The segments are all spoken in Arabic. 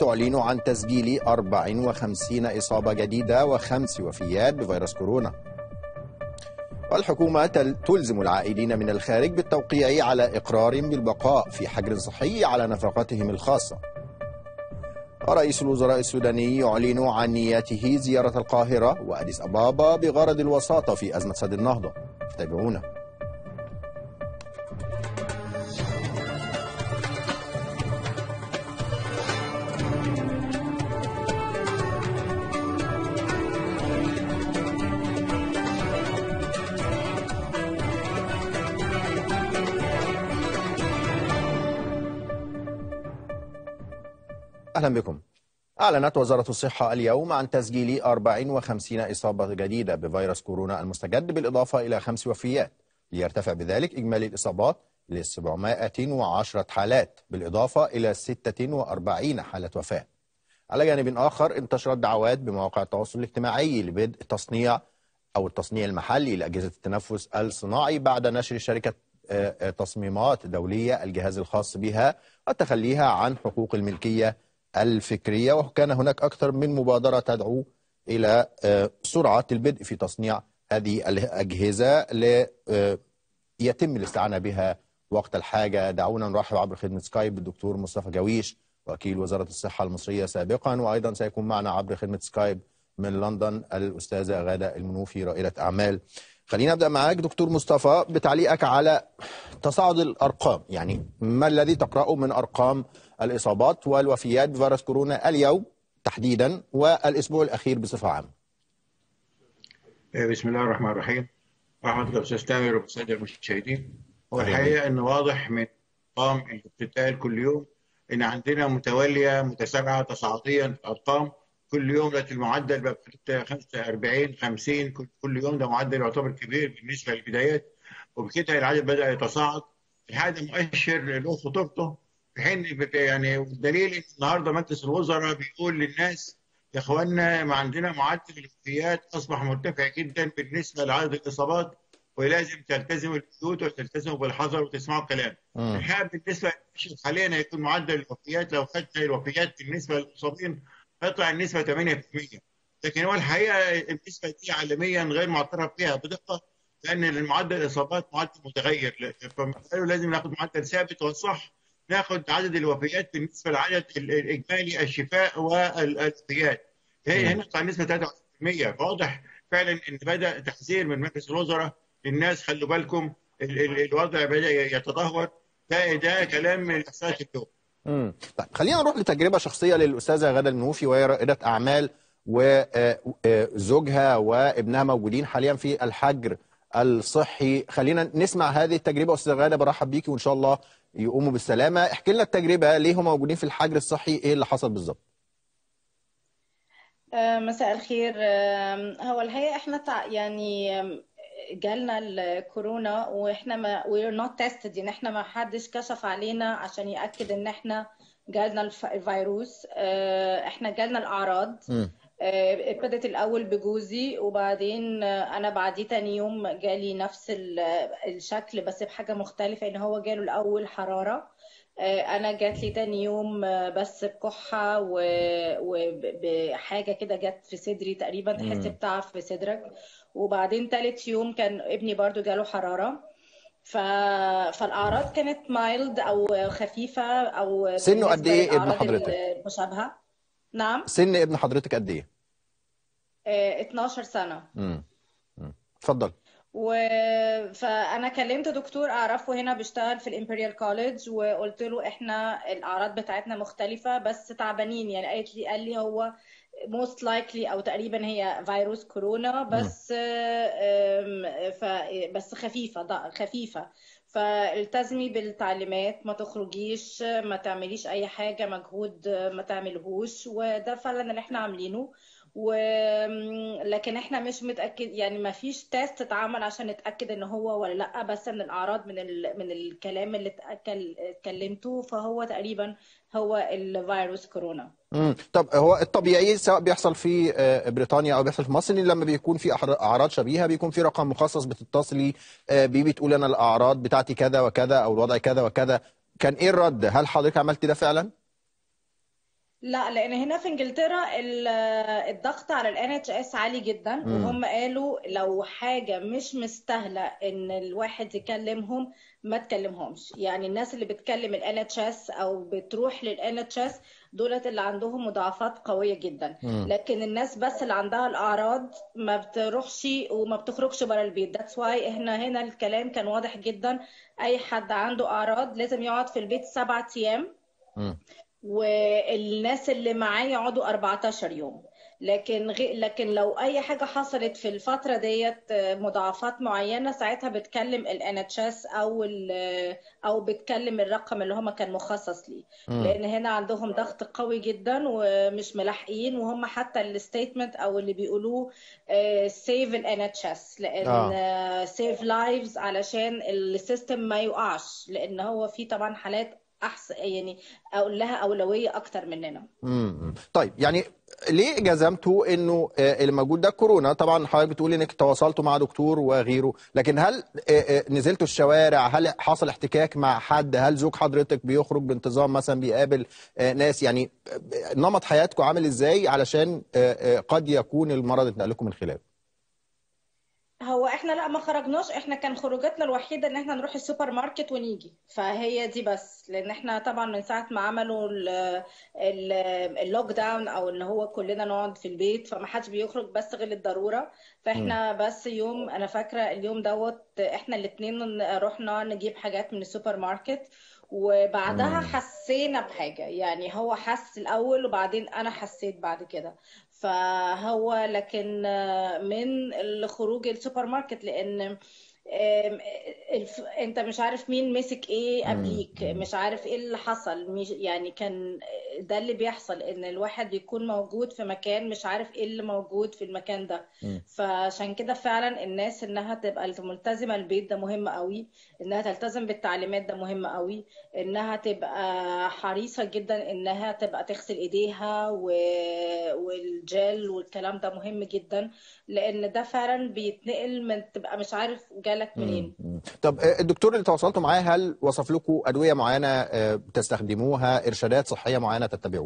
تعلن عن تسجيل 54 إصابة جديدة و5 وفيات بفيروس كورونا. والحكومة تلزم العائدين من الخارج بالتوقيع على إقرار بالبقاء في حجر صحي على نفقاتهم الخاصة. ورئيس الوزراء السوداني يعلن عن نيته زيارة القاهرة وأديس أبابا بغرض الوساطة في أزمة سد النهضة. تابعونا. أهلا بكم. أعلنت وزارة الصحة اليوم عن تسجيل 54 إصابة جديدة بفيروس كورونا المستجد بالإضافة إلى 5 وفيات، ليرتفع بذلك إجمالي الإصابات ل 710 حالات بالإضافة إلى 46 حالة وفاة. على جانب آخر انتشرت دعوات بمواقع التواصل الاجتماعي لبدء التصنيع المحلي لأجهزة التنفس الصناعي بعد نشر شركة تصميمات دولية الجهاز الخاص بها وتخليها عن حقوق الملكية الفكرية. وكان هناك أكثر من مبادرة تدعو إلى سرعة البدء في تصنيع هذه الأجهزة ليتم الاستعانة بها وقت الحاجة. دعونا نرحب عبر خدمة سكايب بالدكتور مصطفى جويش وكيل وزارة الصحة المصرية سابقا، وأيضا سيكون معنا عبر خدمة سكايب من لندن الأستاذة غادة المنوفي رائدة أعمال. خلينا نبدأ معاك دكتور مصطفى بتعليقك على تصاعد الأرقام، يعني ما الذي تقرأه من أرقام الإصابات والوفيات بفيروس كورونا اليوم تحديدا والأسبوع الأخير بصفة عامة؟ بسم الله الرحمن الرحيم. رحمة الله أستاذ تامر والسادة المشاهدين. هو الحقيقة أن واضح من أرقام اللي بتتقال كل يوم أن عندنا متوالية متسارعة تصاعديا في أرقام كل يوم. دلوقتي المعدل بقى 45 50 كل يوم، ده معدل يعتبر كبير بالنسبة للبدايات، وبكده العدد بدأ يتصاعد. هذا مؤشر له خطورته، في حين يعني الدليل ان النهارده مجلس الوزراء بيقول للناس يا اخوانا ما عندنا معدل الوفيات اصبح مرتفع جدا بالنسبه لعدد الاصابات، ولازم تلتزموا البيوت وتلتزموا بالحذر وتسمعوا الكلام. الحقيقه بالنسبه حاليا هيكون معدل الوفيات لو خدنا الوفيات بالنسبه للمصابين هيطلع النسبه 8%، لكن هو الحقيقه النسبه دي عالميا غير معترف بها بدقه، لان المعدل الاصابات معدل متغير، فقالوا لازم ناخد معدل ثابت. والصح ناخد عدد الوفيات بالنسبه لعدد الاجمالي الشفاء والوفيات. هنا طلع نسبه 3%، فواضح فعلا ان بدا تحذير من مجلس الوزراء للناس، خلوا بالكم الوضع بدا يتدهور. ده كلام من الاحصائيات اليوم. طيب خلينا نروح لتجربه شخصيه للاستاذه غاده المنوفي، وهي رائده اعمال وزوجها وابنها موجودين حاليا في الحجر الصحي. خلينا نسمع هذه التجربه. استاذه غاده برحب بيكي وان شاء الله يقوموا بالسلامه. احكي لنا التجربه، ليه هم موجودين في الحجر الصحي؟ ايه اللي حصل بالظبط؟ مساء الخير. هو الحقيقه احنا يعني جالنا الكورونا واحنا ما we're not tested، يعني احنا ما حدش كشف علينا عشان ياكد ان احنا جالنا الفيروس. احنا جالنا الاعراض. ابتدت الاول بجوزي، وبعدين انا بعديه تاني يوم جالي نفس الشكل بس بحاجه مختلفه، ان هو جاله الاول حراره، انا جات لي تاني يوم بس بكحه وبحاجه كده جت في صدري تقريبا، تحس بتعب في صدرك. وبعدين تالت يوم كان ابني برضو جاله حراره. فالاعراض كانت مايلد او خفيفه، او سنه قد ايه ابن حضرتك؟ المشابهه. نعم. سن ابن حضرتك قد ايه؟ 12 سنه. اتفضل. فانا كلمت دكتور اعرفه هنا بيشتغل في الامبريال كوليدج، وقلت له احنا الاعراض بتاعتنا مختلفه بس تعبانين، يعني قال لي هو most likely او تقريبا هي فيروس كورونا بس بس خفيفه. فالتزمي بالتعليمات، ما تخرجيش، ما تعمليش اي حاجه مجهود ما تعملهوش، وده فعلا اللي احنا عاملينه. لكن احنا مش متاكد، يعني ما فيش تيست اتعمل عشان نتاكد ان هو ولا لا، بس من الاعراض من الكلام اللي اتكلمته فهو تقريبا هو الفيروس كورونا. طب هو الطبيعي سواء بيحصل في بريطانيا او بيحصل في مصر، ان لما بيكون في اعراض شبيهه بيكون في رقم مخصص بتتصلي بيه بتقول انا الاعراض بتاعتي كذا وكذا او الوضع كذا وكذا. كان ايه الرد؟ هل حضرتك عملت ده فعلا؟ لا، لان هنا في انجلترا الضغط على NHS عالي جدا، وهم قالوا لو حاجه مش مستاهله ان الواحد يكلمهم ما تكلمهمش. يعني الناس اللي بتكلم NHS او بتروح NHS دولت اللي عندهم مضاعفات قويه جدا، لكن الناس بس اللي عندها الاعراض ما بتروحش وما بتخرجش بره البيت. that's why احنا هنا الكلام كان واضح جدا، اي حد عنده اعراض لازم يقعد في البيت 7 ايام، والناس اللي معاه يقعدوا 14 يوم. لكن لو اي حاجه حصلت في الفتره ديت مضاعفات معينه، ساعتها بتكلم NHS او بتكلم الرقم اللي هم كان مخصص ليه، لان هنا عندهم ضغط قوي جدا ومش ملاحقين. وهم حتى الستيتمنت او اللي بيقولوه سيف NHS، لان سيف لايفز علشان السيستم ما يقعش، لان هو في طبعا حالات احسن، يعني اقول لها اولويه اكتر مننا. طيب، يعني ليه جزمتوا انه اللي موجود ده كورونا؟ طبعا حضرتك بتقول انك تواصلتوا مع دكتور وغيره، لكن هل نزلتوا الشوارع؟ هل حصل احتكاك مع حد؟ هل زوج حضرتك بيخرج بانتظام مثلا، بيقابل ناس؟ يعني نمط حياتكم عامل ازاي علشان قد يكون المرض اتنقل لكم من خلاله؟ هو احنا لا، ما خرجناش. احنا كان خروجاتنا الوحيده ان احنا نروح السوبر ماركت ونيجي، فهي دي بس. لان احنا طبعا من ساعه ما عملوا اللوك داون، او ان هو كلنا نقعد في البيت، فما حدش بيخرج بس غير الضروره. فاحنا بس يوم، انا فاكره اليوم دوت احنا الاثنين رحنا نجيب حاجات من السوبر ماركت، وبعدها حسينا بحاجه. يعني هو حس الاول وبعدين انا حسيت بعد كده. فهو لكن من الخروج السوبر ماركت، لان انت مش عارف مين مسك ايه قبليك، مش عارف ايه اللي حصل. يعني كان ده اللي بيحصل، ان الواحد بيكون موجود في مكان مش عارف ايه اللي موجود في المكان ده. فعشان كده فعلا الناس انها تبقى ملتزمة البيت ده مهم قوي، انها تلتزم بالتعليمات ده مهم قوي، انها تبقى حريصة جدا انها تبقى تغسل ايديها والجل والكلام ده مهم جدا، لان ده فعلا بيتنقل من تبقى مش عارف جالك منين. طب الدكتور اللي تواصلتوا معاه هل وصف لكم ادويه معينه بتستخدموها، ارشادات صحيه معينه تتبعوها؟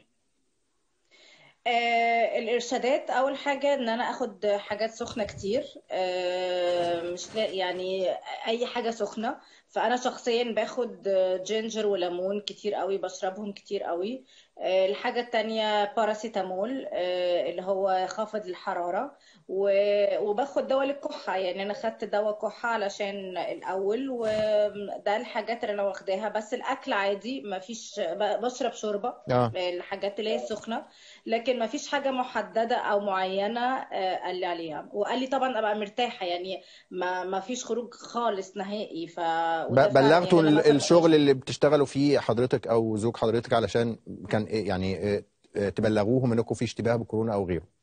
الارشادات اول حاجه ان انا اخد حاجات سخنه كتير، مش يعني اي حاجه سخنه. فانا شخصيا باخد جينجر وليمون كتير قوي، بشربهم كتير قوي. الحاجه التانية باراسيتامول اللي هو خافض الحراره، وباخد دواء للكحه. يعني انا خدت دواء كحه علشان الاول، وده الحاجات اللي انا واخداها. بس الاكل عادي، ما فيش، بشرب شوربه الحاجات اللي هي السخنه، لكن ما فيش حاجة محددة أو معينة قال لي عليها. وقال لي طبعا أبقى مرتاحة، يعني ما فيش خروج خالص نهائي. وده فعلا بلغتوا يعني أنا مثلا الشغل اللي بتشتغلوا فيه حضرتك أو زوج حضرتك علشان كان يعني تبلغوهم انكم في اشتباه بكورونا أو غيره؟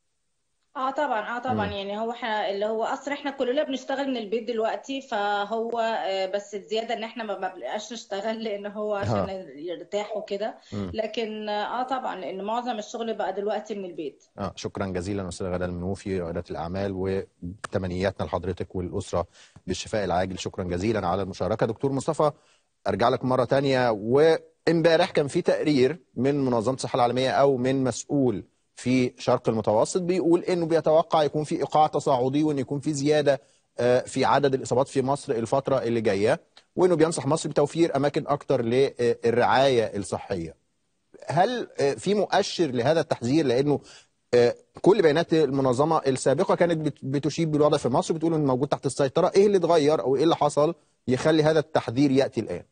طبعا يعني هو احنا اللي هو اصلا احنا كلنا بنشتغل من البيت دلوقتي، فهو بس الزياده ان احنا ما بنبقاش نشتغل لان هو عشان يرتاح وكده. لكن طبعا لان معظم الشغل بقى دلوقتي من البيت. شكرا جزيلا استاذه غدا المنوفي، رائده الاعمال، وتمنياتنا لحضرتك والاسره بالشفاء العاجل. شكرا جزيلا على المشاركه. دكتور مصطفى، ارجع لك مره ثانيه. وامبارح كان في تقرير من منظمه الصحه العالميه او من مسؤول في شرق المتوسط بيقول انه بيتوقع يكون في ايقاع تصاعدي، وان يكون في زياده في عدد الاصابات في مصر الفتره اللي جايه، وانه بينصح مصر بتوفير اماكن اكثر للرعايه الصحيه. هل في مؤشر لهذا التحذير؟ لانه كل بيانات المنظمه السابقه كانت بتشير بالوضع في مصر، بتقول انه موجود تحت السيطره. ايه اللي اتغير او ايه اللي حصل يخلي هذا التحذير ياتي الان؟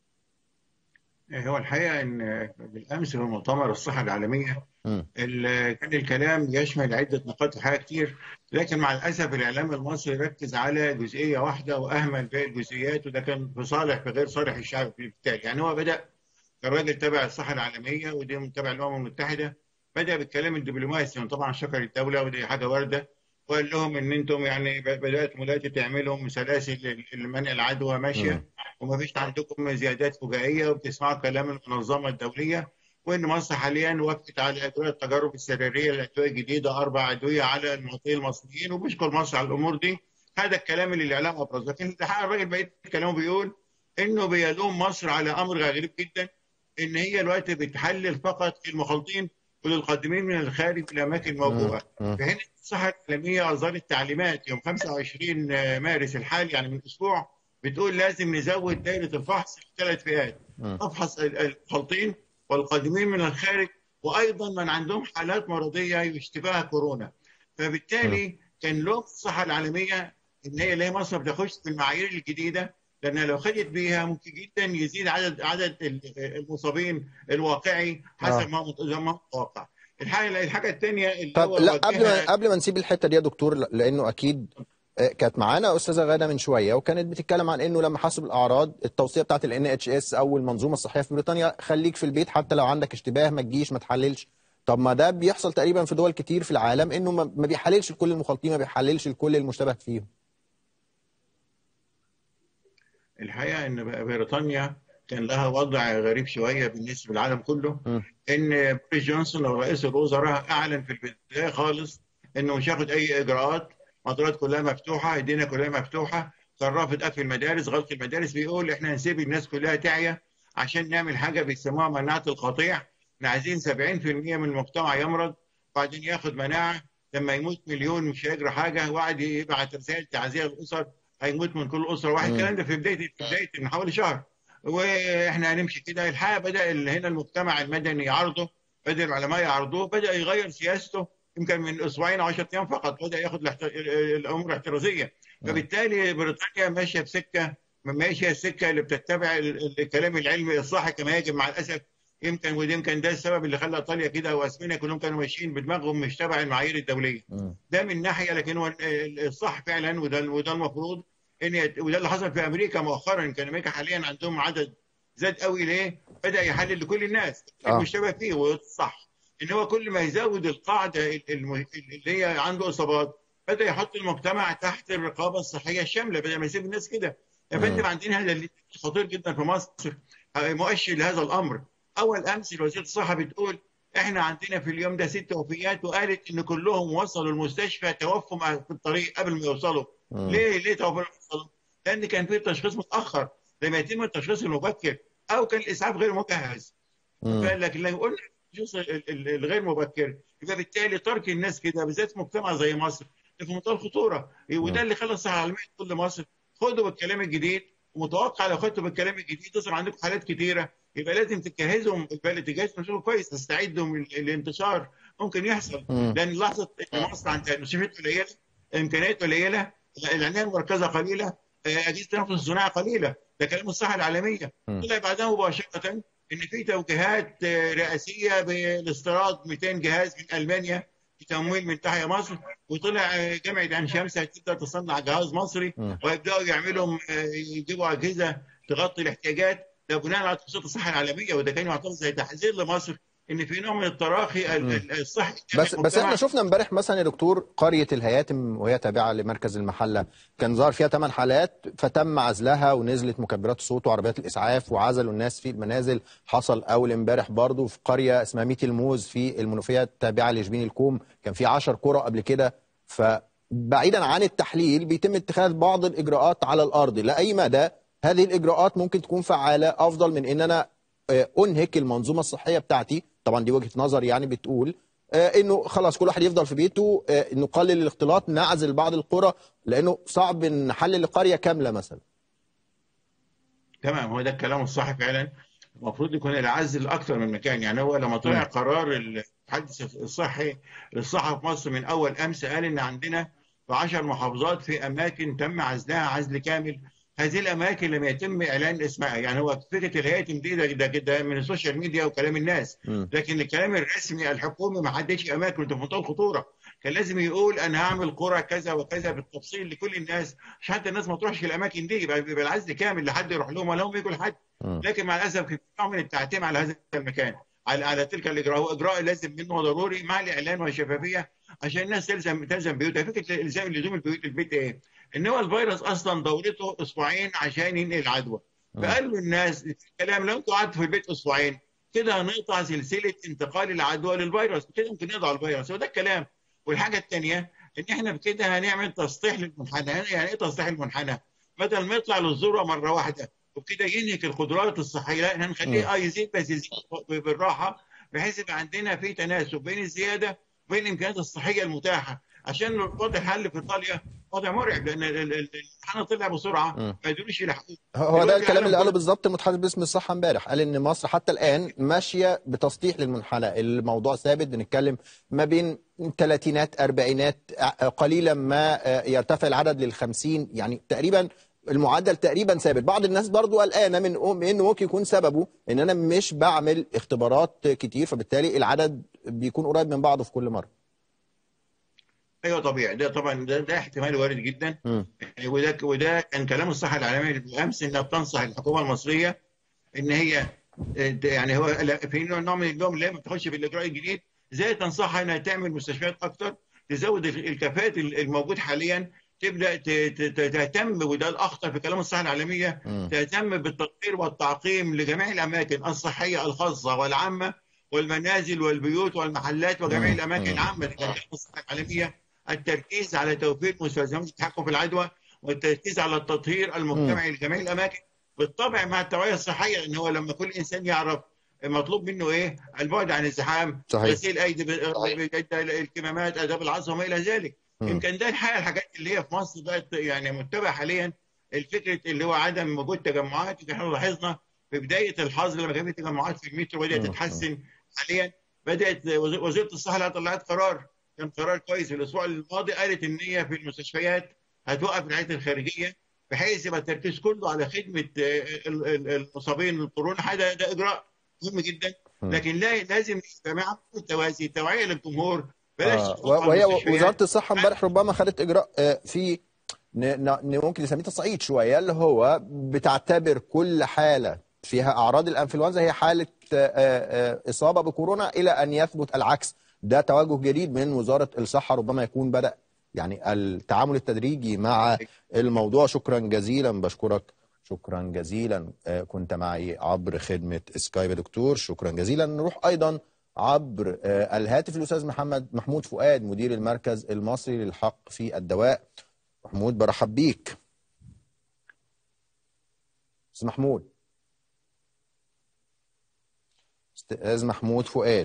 هو الحقيقه ان بالامس في مؤتمر الصحه العالميه كان الكلام يشمل عده نقاط وحاجات كتير، لكن مع الاسف الاعلام المصري ركز على جزئيه واحده واهمل باقي الجزئيات، وده كان في صالح في غير صالح الشعب بالتالي. يعني هو بدا الراجل تبع الصحه العالميه ودي تبع الامم المتحده، بدا بالكلام الدبلوماسي، طبعا شكر الدوله ودي حاجه وارده، وقال لهم ان انتم يعني بداتوا دلوقتي تعملوا سلاسل لمنع العدوى ماشيه، وما فيش عندكم زيادات فجائيه، وبتسمعوا كلام المنظمه الدوليه، وان مصر حاليا وافقت على ادويه التجارب السريريه، الادويه الجديده 4 ادويه على المواطنين المصريين، وبيشكر مصر على الامور دي. هذا الكلام اللي الاعلام ابرزه، لكن الحقيقه الراجل بقيت كلامه بيقول انه بيلوم مصر على امر غريب جدا، ان هي الوقت بتحلل فقط المخالطين وللقادمين من الخارج في الاماكن الموبوءه. في حين الصحه العالميه اصدرت تعليمات يوم 25 مارس الحالي يعني من اسبوع بتقول لازم نزود دائره الفحص لثلاث فئات، نفحص المخالطين والقادمين من الخارج وايضا من عندهم حالات مرضيه يشتبهها كورونا. فبالتالي كان لهم الصحه العالميه ان هي ليه مصر بتخش في المعايير الجديده، لان لو خدت بيها ممكن جدا يزيد عدد المصابين الواقعي حسب ما متوقع. الحاجه الثانيه اللي طب هو لا، وجهها قبل ما نسيب الحته دي يا دكتور، لانه اكيد كانت معانا استاذه غاده من شويه وكانت بتتكلم عن انه لما حسب الاعراض التوصيه بتاعت NHS او المنظومه الصحيه في بريطانيا خليك في البيت حتى لو عندك اشتباه، ما تجيش ما تحللش. طب ما ده بيحصل تقريبا في دول كتير في العالم، انه ما بيحللش لكل المخالطين، ما بيحللش لكل المشتبه فيهم. الحقيقه ان بريطانيا كان لها وضع غريب شويه بالنسبه للعالم كله. ان بوريس جونسون لو رئيس الوزراء اعلن في البدايه خالص انه مش هياخد اي اجراءات، مطارات كلها مفتوحه، الدنيا كلها مفتوحه، كان رافض قفل المدارس، غلق المدارس، بيقول احنا هنسيب الناس كلها تعيا عشان نعمل حاجه بيسموها مناعه القطيع، احنا عايزين 70% من المجتمع يمرض وبعدين ياخد مناعه، لما يموت مليون مش هيجرى حاجه، وقعد يبعت رسائل تعزيه للاسر هيموت من كل اسره واحد. الكلام ده في بدايه من حوالي شهر، واحنا هنمشي كده. الحقيقه بدا هنا المجتمع المدني يعارضه، بدا العلماء يعارضوه، بدا يغير سياسته يمكن من اسبوعين او 10 ايام فقط، بدا ياخد الامور احترازيه. فبالتالي بريطانيا ماشيه بسكه، ماشيه السكه اللي بتتبع الكلام العلمي الصح كما يجب مع الاسف. يمكن ده السبب اللي خلى ايطاليا كده واسبانيا كلهم كانوا ماشيين بدماغهم مش تبع المعايير الدوليه. ده من ناحيه، لكن هو الصح فعلا وده المفروض وده اللي حصل في امريكا مؤخرا. كان امريكا حاليا عندهم عدد زاد قوي، ليه؟ بدا يحلل لكل الناس المشتبه فيه، والصح ان هو كل ما يزود القاعده اللي هي عنده اصابات بدا يحط المجتمع تحت الرقابه الصحيه الشامله، بدا ما يسيب الناس كده. يا فندم عندنا هذا اللي خطير جدا في مصر، مؤشر لهذا الامر. اول امس وزيره الصحه بتقول احنا عندنا في اليوم ده 6 وفيات، وقالت ان كلهم وصلوا المستشفى توفوا في الطريق قبل ما يوصلوا. ليه توفوا؟ لان كان في تشخيص متاخر، لما يتم التشخيص المبكر او كان الاسعاف غير مجهز. لكن لو قلنا التشخيص الغير مبكر يبقى بالتالي ترك الناس كده بالذات في مجتمع زي مصر في منتهى الخطوره. وده اللي خلى الصحه العالميه تقول لمصر خدوا بالكلام الجديد، ومتوقع لو خدتوا بالكلام الجديد تصل عندكم حالات كتيره، يبقى لازم تجهزهم تجهزوا كويس، تستعدوا من الانتشار ممكن يحصل. لان لحظه ان مصر عندها مستشفيات قليله، امكانيات قليله، العنايه المركزه قليله، اجهزه التنفس الصناعي قليله، ده كلام الصحه العالميه. طلع بعدها مباشره ان في توجيهات رئاسيه بالاستيراد 200 جهاز من المانيا بتمويل من تحيا مصر، وطلع جامعه عين شمس هتبدا تصنع جهاز مصري ويبداوا يعملوا يجيبوا اجهزه تغطي الاحتياجات، ده بناء على توصيات الصحه العالميه. وده كان يعتبر زي تحذير لمصر ان في نوع من التراخي الصحي. بس احنا شفنا امبارح مثلا يا دكتور قريه الهياتم وهي تابعه لمركز المحله كان ظهر فيها 8 حالات فتم عزلها ونزلت مكبرات الصوت وعربيات الاسعاف وعزلوا الناس في المنازل. حصل اول امبارح برضو في قريه اسمها ميت الموز في المنوفيه تابعه لشبين الكوم، كان في 10 قرى قبل كده. فبعيدا عن التحليل بيتم اتخاذ بعض الاجراءات على الارض. لاي مدى هذه الاجراءات ممكن تكون فعاله افضل من ان انا انهك المنظومه الصحيه بتاعتي؟ طبعا دي وجهه نظر يعني بتقول انه خلاص كل واحد يفضل في بيته، نقلل الاختلاط، نعزل بعض القرى، لانه صعب نحلل قريه كامله مثلا. تمام، هو ده الكلام الصح فعلا. المفروض يكون العزل اكثر من مكان. يعني هو لما طلع قرار المتحدث الصحي للصحه في مصر من اول امس قال ان عندنا في 10 محافظات في اماكن تم عزلها عزل كامل. هذه الاماكن لم يتم اعلان اسمها، يعني هو فكره الهيئه ده كده من السوشيال ميديا وكلام الناس، لكن الكلام الرسمي الحكومي ما حددش اماكن. ده في منتهى الخطوره. كان لازم يقول انا هعمل قرى كذا وكذا بالتفصيل لكل الناس عشان حتى الناس ما تروحش الاماكن دي، يبقى العزل كامل لحد يروح لهم ولا هم يجوا لحد. لكن مع الاسف كان في نوع من التعتيم على هذا المكان، على تلك الاجراء. هو اجراء لازم منه ضروري مع الاعلان والشفافيه عشان الناس تلزم بيوتها. فكره الزام لزوم البيت ايه؟ ان هو الفيروس اصلا دورته اسبوعين عشان ينقل العدوى. فقالوا الناس الكلام لو انتوا قعدتوا في البيت اسبوعين كده هنقطع سلسله انتقال العدوى للفيروس، كده ممكن نقضي على الفيروس. وده الكلام. والحاجه الثانيه ان احنا بكده هنعمل تسطيح للمنحنى. يعني ايه تسطيح المنحنى؟ بدل ما يطلع للذروه مره واحده وبكده ينهك القدرات الصحيه. لا، احنا نخليه يزيد، بس يزيد بالراحه، بحيث يبقى عندنا في تناسب بين الزياده وبين الامكانيات الصحيه المتاحه. عشان الوضع الحل في ايطاليا وضع مرعب، لان الامتحان طلع بسرعه ما قدروش يلحقوه. هو ده الكلام اللي قاله بالظبط المتحدث باسم الصحه امبارح، قال ان مصر حتى الان ماشيه بتسطيح للمنحنى، الموضوع ثابت، بنتكلم ما بين ثلاثينات اربعينات، قليلا ما يرتفع العدد لل50، يعني تقريبا المعدل تقريبا ثابت. بعض الناس برضو قلقانه من انه ممكن يكون سببه ان انا مش بعمل اختبارات كتير، فبالتالي العدد بيكون قريب من بعضه في كل مره. ايوه طبيعي، ده طبعا ده احتمال وارد جدا. يعني وده كان كلام الصحه العالميه بالامس، انها بتنصح الحكومه المصريه ان هي يعني هو في نوع من اللوم اللي هي ما بتاخدش بالاجراء الجديد، زي تنصحها انها تعمل مستشفيات اكتر، تزود الكفاءات الموجود حاليا، تبدا تهتم، وده الاخطر في كلام الصحه العالميه، تهتم بالتطوير والتعقيم لجميع الاماكن الصحيه الخاصه والعامه والمنازل والبيوت والمحلات وجميع الاماكن العامه. كلام الصحه العالميه التركيز على توفير مستلزمات التحكم في العدوى، والتركيز على التطهير المجتمعي لجميع الاماكن، بالطبع مع التوعيه الصحيه، ان هو لما كل انسان يعرف مطلوب منه ايه، البعد عن الزحام، غسيل ايدي الكمامات، اداب العصر وما الى ذلك. يمكن ده الحاجات اللي هي في مصر بقت يعني متبعه حاليا، الفكره اللي هو عدم وجود تجمعات. احنا لاحظنا في بدايه الحظر لما كان في تجمعات في المترو بدات تتحسن حاليا. بدات وزيره الصحه طلعت قرار، كان قرار كويس في الاسبوع الماضي، قالت ان هي في المستشفيات هتوقف العيادات الخارجيه، بحيث يبقى التركيز كله على خدمه المصابين بالكورونا. هذا ده اجراء مهم جدا، لكن لازم يبقى مع التوازي توعيه للجمهور، بلاش وهي وزاره الصحه امبارح ربما خدت اجراء في ممكن نسميه تصعيد شويه، اللي هو بتعتبر كل حاله فيها اعراض الانفلونزا هي حاله اصابه بكورونا الى ان يثبت العكس. ده توجه جديد من وزاره الصحه، ربما يكون بدأ يعني التعامل التدريجي مع الموضوع. شكرا جزيلا، بشكرك شكرا جزيلا. كنت معي عبر خدمة سكايب دكتور، شكرا جزيلا. نروح أيضا عبر الهاتف الأستاذ محمود فؤاد، مدير المركز المصري للحق في الدواء. محمود، برحب بيك. أستاذ محمود، أستاذ محمود فؤاد.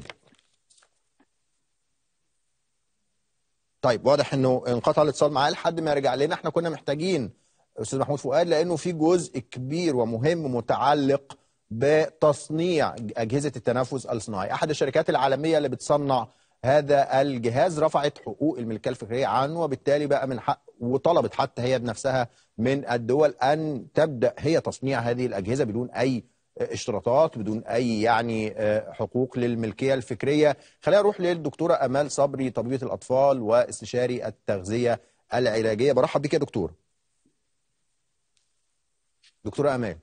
طيب، واضح انه انقطع الاتصال معاه لحد ما يرجع لنا. احنا كنا محتاجين استاذ محمود فؤاد لانه في جزء كبير ومهم متعلق بتصنيع اجهزه التنفس الصناعي. احد الشركات العالميه اللي بتصنع هذا الجهاز رفعت حقوق الملكيه الفكريه عنه، وبالتالي بقى من حق وطلبت حتى هي بنفسها من الدول ان تبدا هي تصنيع هذه الاجهزه بدون اي اشتراطات، بدون اي يعني حقوق للملكيه الفكريه. خلينا نروح للدكتوره امال صبري، طبيبه الاطفال واستشاري التغذيه العلاجيه. برحب بك يا دكتور. دكتوره امال.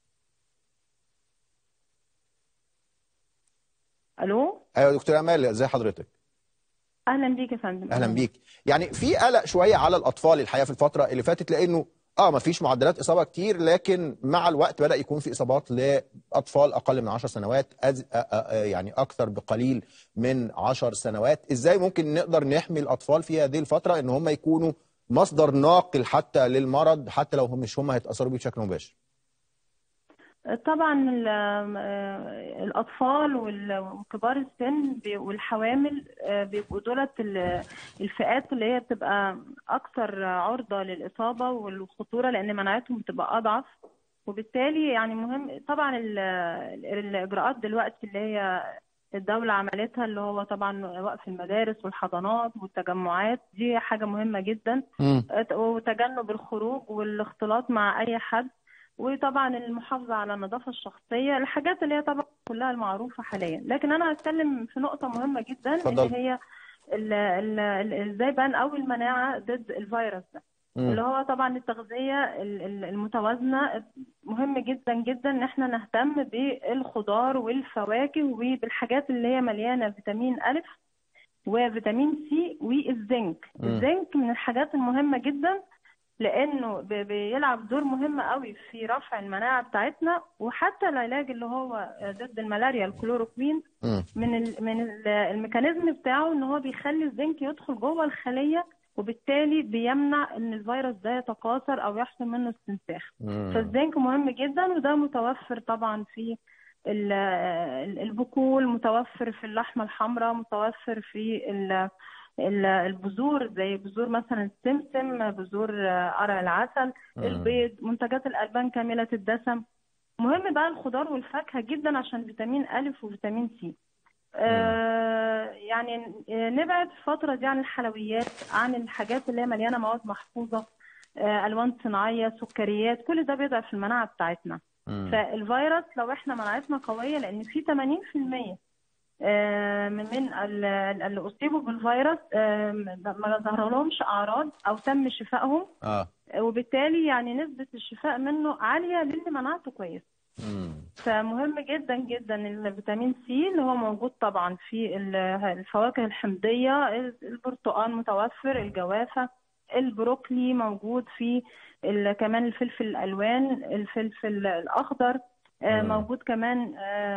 الو. ايوه دكتوره امال، ازي حضرتك؟ اهلا بيك يا فندم. اهلا بيك. يعني في قلق شويه على الاطفال الحقيقه في الفتره اللي فاتت، لانه ما فيش معدلات اصابه كتير، لكن مع الوقت بدا يكون في اصابات لاطفال اقل من 10 سنوات، يعني اكثر بقليل من 10 سنوات. ازاي ممكن نقدر نحمي الاطفال في هذه الفتره ان هم يكونوا مصدر ناقل حتى للمرض، حتى لو مش هم هيتاثروا بيه بشكل مباشر؟ طبعا الاطفال وكبار السن والحوامل بيبقوا دولت الفئات اللي هي بتبقى اكثر عرضه للاصابه والخطوره، لان مناعتهم بتبقى اضعف. وبالتالي يعني مهم طبعا الاجراءات دلوقتي اللي هي الدولة عملتها، اللي هو طبعا وقف المدارس والحضانات والتجمعات، دي حاجة مهمة جدا. وتجنب الخروج والاختلاط مع أي حد، وطبعا المحافظة على النظافة الشخصية، الحاجات اللي هي طبعا كلها المعروفة حاليا. لكن أنا هتكلم في نقطة مهمة جدا، اللي هي ازاي بقى نقوي المناعة ضد الفيروس ده، اللي هو طبعا التغذية المتوازنة. مهم جدا جدا ان احنا نهتم بالخضار والفواكه وبالحاجات اللي هي مليانة فيتامين أ وفيتامين سي والزنك. الزنك من الحاجات المهمة جدا، لانه بيلعب دور مهم قوي في رفع المناعه بتاعتنا، وحتى العلاج اللي هو ضد الملاريا الكلوروكوين من الميكانيزم بتاعه ان هو بيخلي الزنك يدخل جوه الخليه وبالتالي بيمنع ان الفيروس ده يتكاثر او يحصل منه استنساخ. فالزنك مهم جدا، وده متوفر طبعا في البقول، متوفر في اللحمه الحمراء، متوفر في البذور زي بذور مثلا السمسم، بذور قرع العسل، البيض، منتجات الالبان كامله الدسم. مهم بقى الخضار والفاكهه جدا عشان فيتامين أ وفيتامين سي. يعني نبعد في الفترة دي عن الحلويات، عن الحاجات اللي هي مليانة مواد محفوظة، ألوان صناعية، سكريات، كل ده بيضعف المناعة بتاعتنا. فالفيروس لو احنا مناعتنا قوية، لأن في 80% من اللي أصيبوا بالفيروس ما ظهر لهمش أعراض أو تم شفائهم، وبالتالي يعني نسبة الشفاء منه عالية للي مناعته كويسة. فمهم جدا جدا الفيتامين سي اللي هو موجود طبعا في الفواكه الحمضية، البرتقال متوفر، الجوافة، البروكلي موجود، في كمان الفلفل الألوان، الفلفل الأخضر موجود، كمان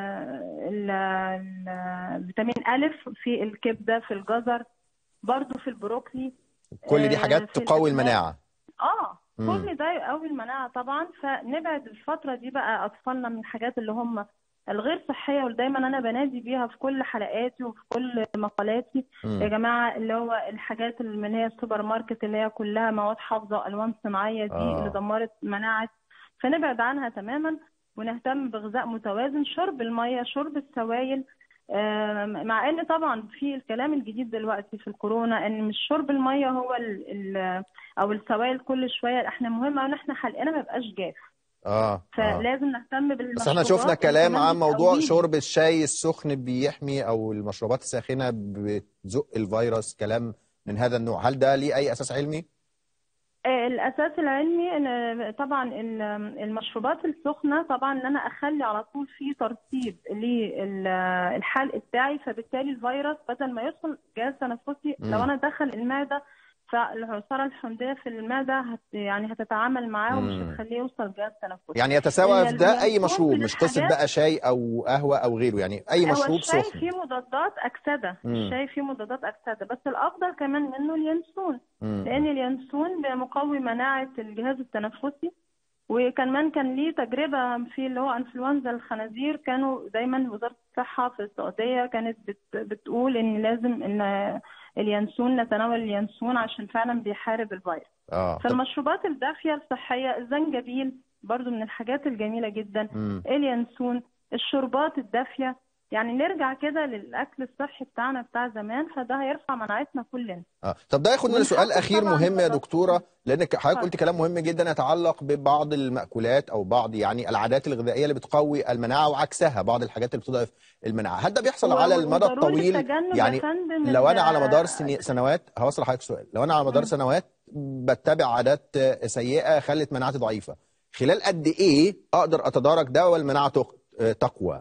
الفيتامين أ في الكبدة، في الجزر، برضو في البروكلي. كل دي حاجات تقوي المناعة. كل ده يقوي المناعة طبعا. فنبعد الفترة دي بقى أطفالنا من الحاجات اللي هم الغير صحية، ودايما أنا بنادي بيها في كل حلقاتي وفي كل مقالاتي. يا جماعة، اللي هو الحاجات اللي من هي السوبر ماركت اللي هي كلها مواد حافظة، ألوان صناعية، دي اللي دمرت مناعة، فنبعد عنها تماما ونهتم بغذاء متوازن، شرب المية، شرب السوائل. مع ان طبعا في الكلام الجديد دلوقتي في الكورونا ان مش شرب الميه هو او السوائل كل شويه، احنا مهم ان احنا حلقنا ما يبقاش جاف. فلازم نهتم بالمشروبات. بس احنا شفنا كلام عن موضوع شرب الشاي السخن بيحمي، او المشروبات الساخنه بتزق الفيروس، كلام من هذا النوع، هل ده ليه اي اساس علمي؟ الاساس العلمي ان طبعا المشروبات السخنه، طبعا ان انا اخلي على طول في ترطيب للحلق بتاعي، فبالتالي الفيروس بدل ما يدخل جهاز تنفسي لو انا دخل المعده، فالعصاره الحمضيه في المعده يعني هتتعامل معاه ومش هتخليه يوصل جهاز تنفسي. يعني يتساوى في ده اي مشروب، مش قصه بقى شاي او قهوه او غيره، يعني اي مشروب سخن. الشاي فيه مضادات اكسده، الشاي فيه مضادات اكسده، بس الافضل كمان منه اليانسون، لان اليانسون مقوي مناعه الجهاز التنفسي. وكمان كان ليه تجربه في اللي هو انفلونزا الخنازير، كانوا دايما وزاره الصحه في السعوديه كانت بتقول ان لازم ان اليانسون نتناول اليانسون عشان فعلا بيحارب الفيروس. فالمشروبات الدافيه الصحيه، الزنجبيل برضو من الحاجات الجميله جدا، اليانسون، الشربات الدافيه، يعني نرجع كده للاكل الصحي بتاعنا بتاع زمان، فده هيرفع مناعتنا كلنا. طب ده ياخدنا لسؤال اخير مهم يا دكتوره، لانك حضرتك قلت كلام مهم جدا يتعلق ببعض المأكولات او بعض يعني العادات الغذائيه اللي بتقوي المناعه وعكسها بعض الحاجات اللي بتضعف المناعه، هل ده بيحصل على المدى الطويل؟ يعني لو انا على مدار سنوات، هوصل لحضرتك سؤال، لو انا على مدار سنوات بتبع عادات سيئه خلت مناعتي ضعيفه، خلال قد ايه اقدر اتدارك ده والمناعه تقوى؟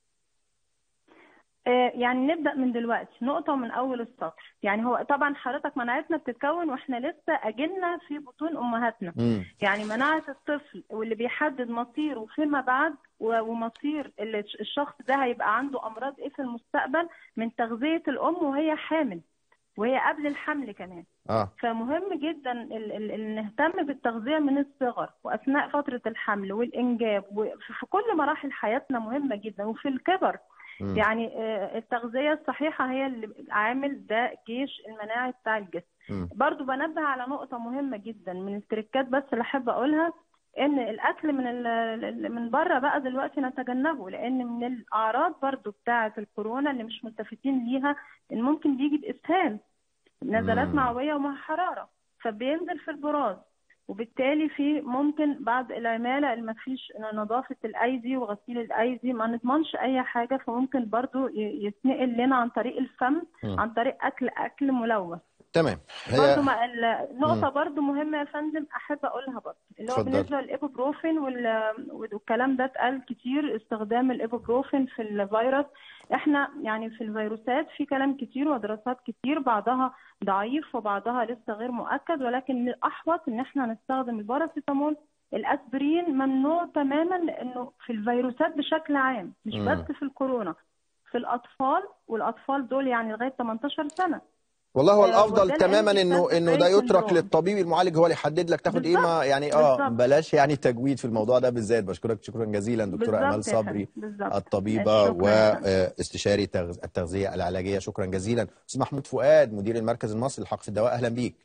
يعني نبدأ من دلوقتي، نقطة من أول السطر. يعني هو طبعا حضرتك مناعتنا بتتكون وإحنا لسه أجلنا في بطون أمهاتنا. يعني مناعة الطفل واللي بيحدد مصيره فيما بعد ومصير الشخص ده هيبقى عنده أمراض إيه في المستقبل من تغذية الأم وهي حامل وهي قبل الحمل كمان. فمهم جدا نهتم بالتغذية من الصغر وأثناء فترة الحمل والإنجاب وفي كل مراحل حياتنا مهمة جدا، وفي الكبر. يعني التغذية الصحيحة هي اللي عامل ده جيش المناعي بتاع الجسم. برضو بنبه على نقطة مهمة جدا من التركات بس اللي أحب أقولها، إن الأكل من بره بقى دلوقتي نتجنبه، لأن من الأعراض برضو بتاعة الكورونا اللي مش ملتفتين ليها إن ممكن بيجي بإسهال، نزلات معوية ومع حرارة، فبينزل في البراز، وبالتالي في ممكن بعد العمالة اللي ما فيش نظافة الأيدي وغسيل الأيدي ما نضمنش أي حاجة، فممكن برضو يتنقل لنا عن طريق الفم، عن طريق أكل ملوث. تمام. برضو نقطة برضو مهمة يا فندم أحب أقولها برضو، اللي هو بالنسبة للإيبوبروفين والكلام ده اتقال كتير، استخدام الإيبوبروفين في الفيروس. احنا يعني في الفيروسات في كلام كتير ودراسات كتير، بعضها ضعيف وبعضها لسه غير مؤكد، ولكن الأحوط إن احنا نستخدم الباراسيتامول. الأسبرين ممنوع تماما، لأنه في الفيروسات بشكل عام مش بس في الكورونا، في الأطفال، والأطفال دول يعني لغاية 18 سنة. والله هو الافضل وده لان تماما في انه ده ستاند يترك سيندروم. للطبيب المعالج هو اللي يحدد لك تاخد ايه، بالظبط ما يعني بالظبط بلاش يعني تجويد في الموضوع ده بالذات. بشكرك شكرا جزيلا دكتوره امال بالظبط يا فندم، صبري، بالظبط. الطبيبه شكرا يا فندم. واستشاري التغذيه العلاجيه. شكرا جزيلا. استاذ محمود فؤاد مدير المركز المصري للحق في الدواء، اهلا بيك.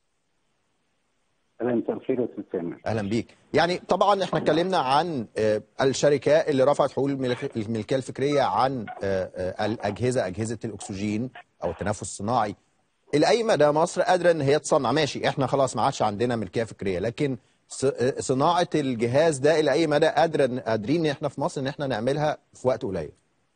اهلا، مساء الخير يا استاذ سامر. اهلا بيك. يعني طبعا احنا اتكلمنا عن الشركات اللي رفعت حقوق الملكيه الفكريه عن اجهزه الاكسجين او التنفس الصناعي. الى اي مدى مصر قادره ان هي تصنع؟ ماشي احنا خلاص ما عادش عندنا ملكيه فكريه، لكن صناعه الجهاز ده الى اي مدى قادرين احنا في مصر ان احنا نعملها في وقت قليل؟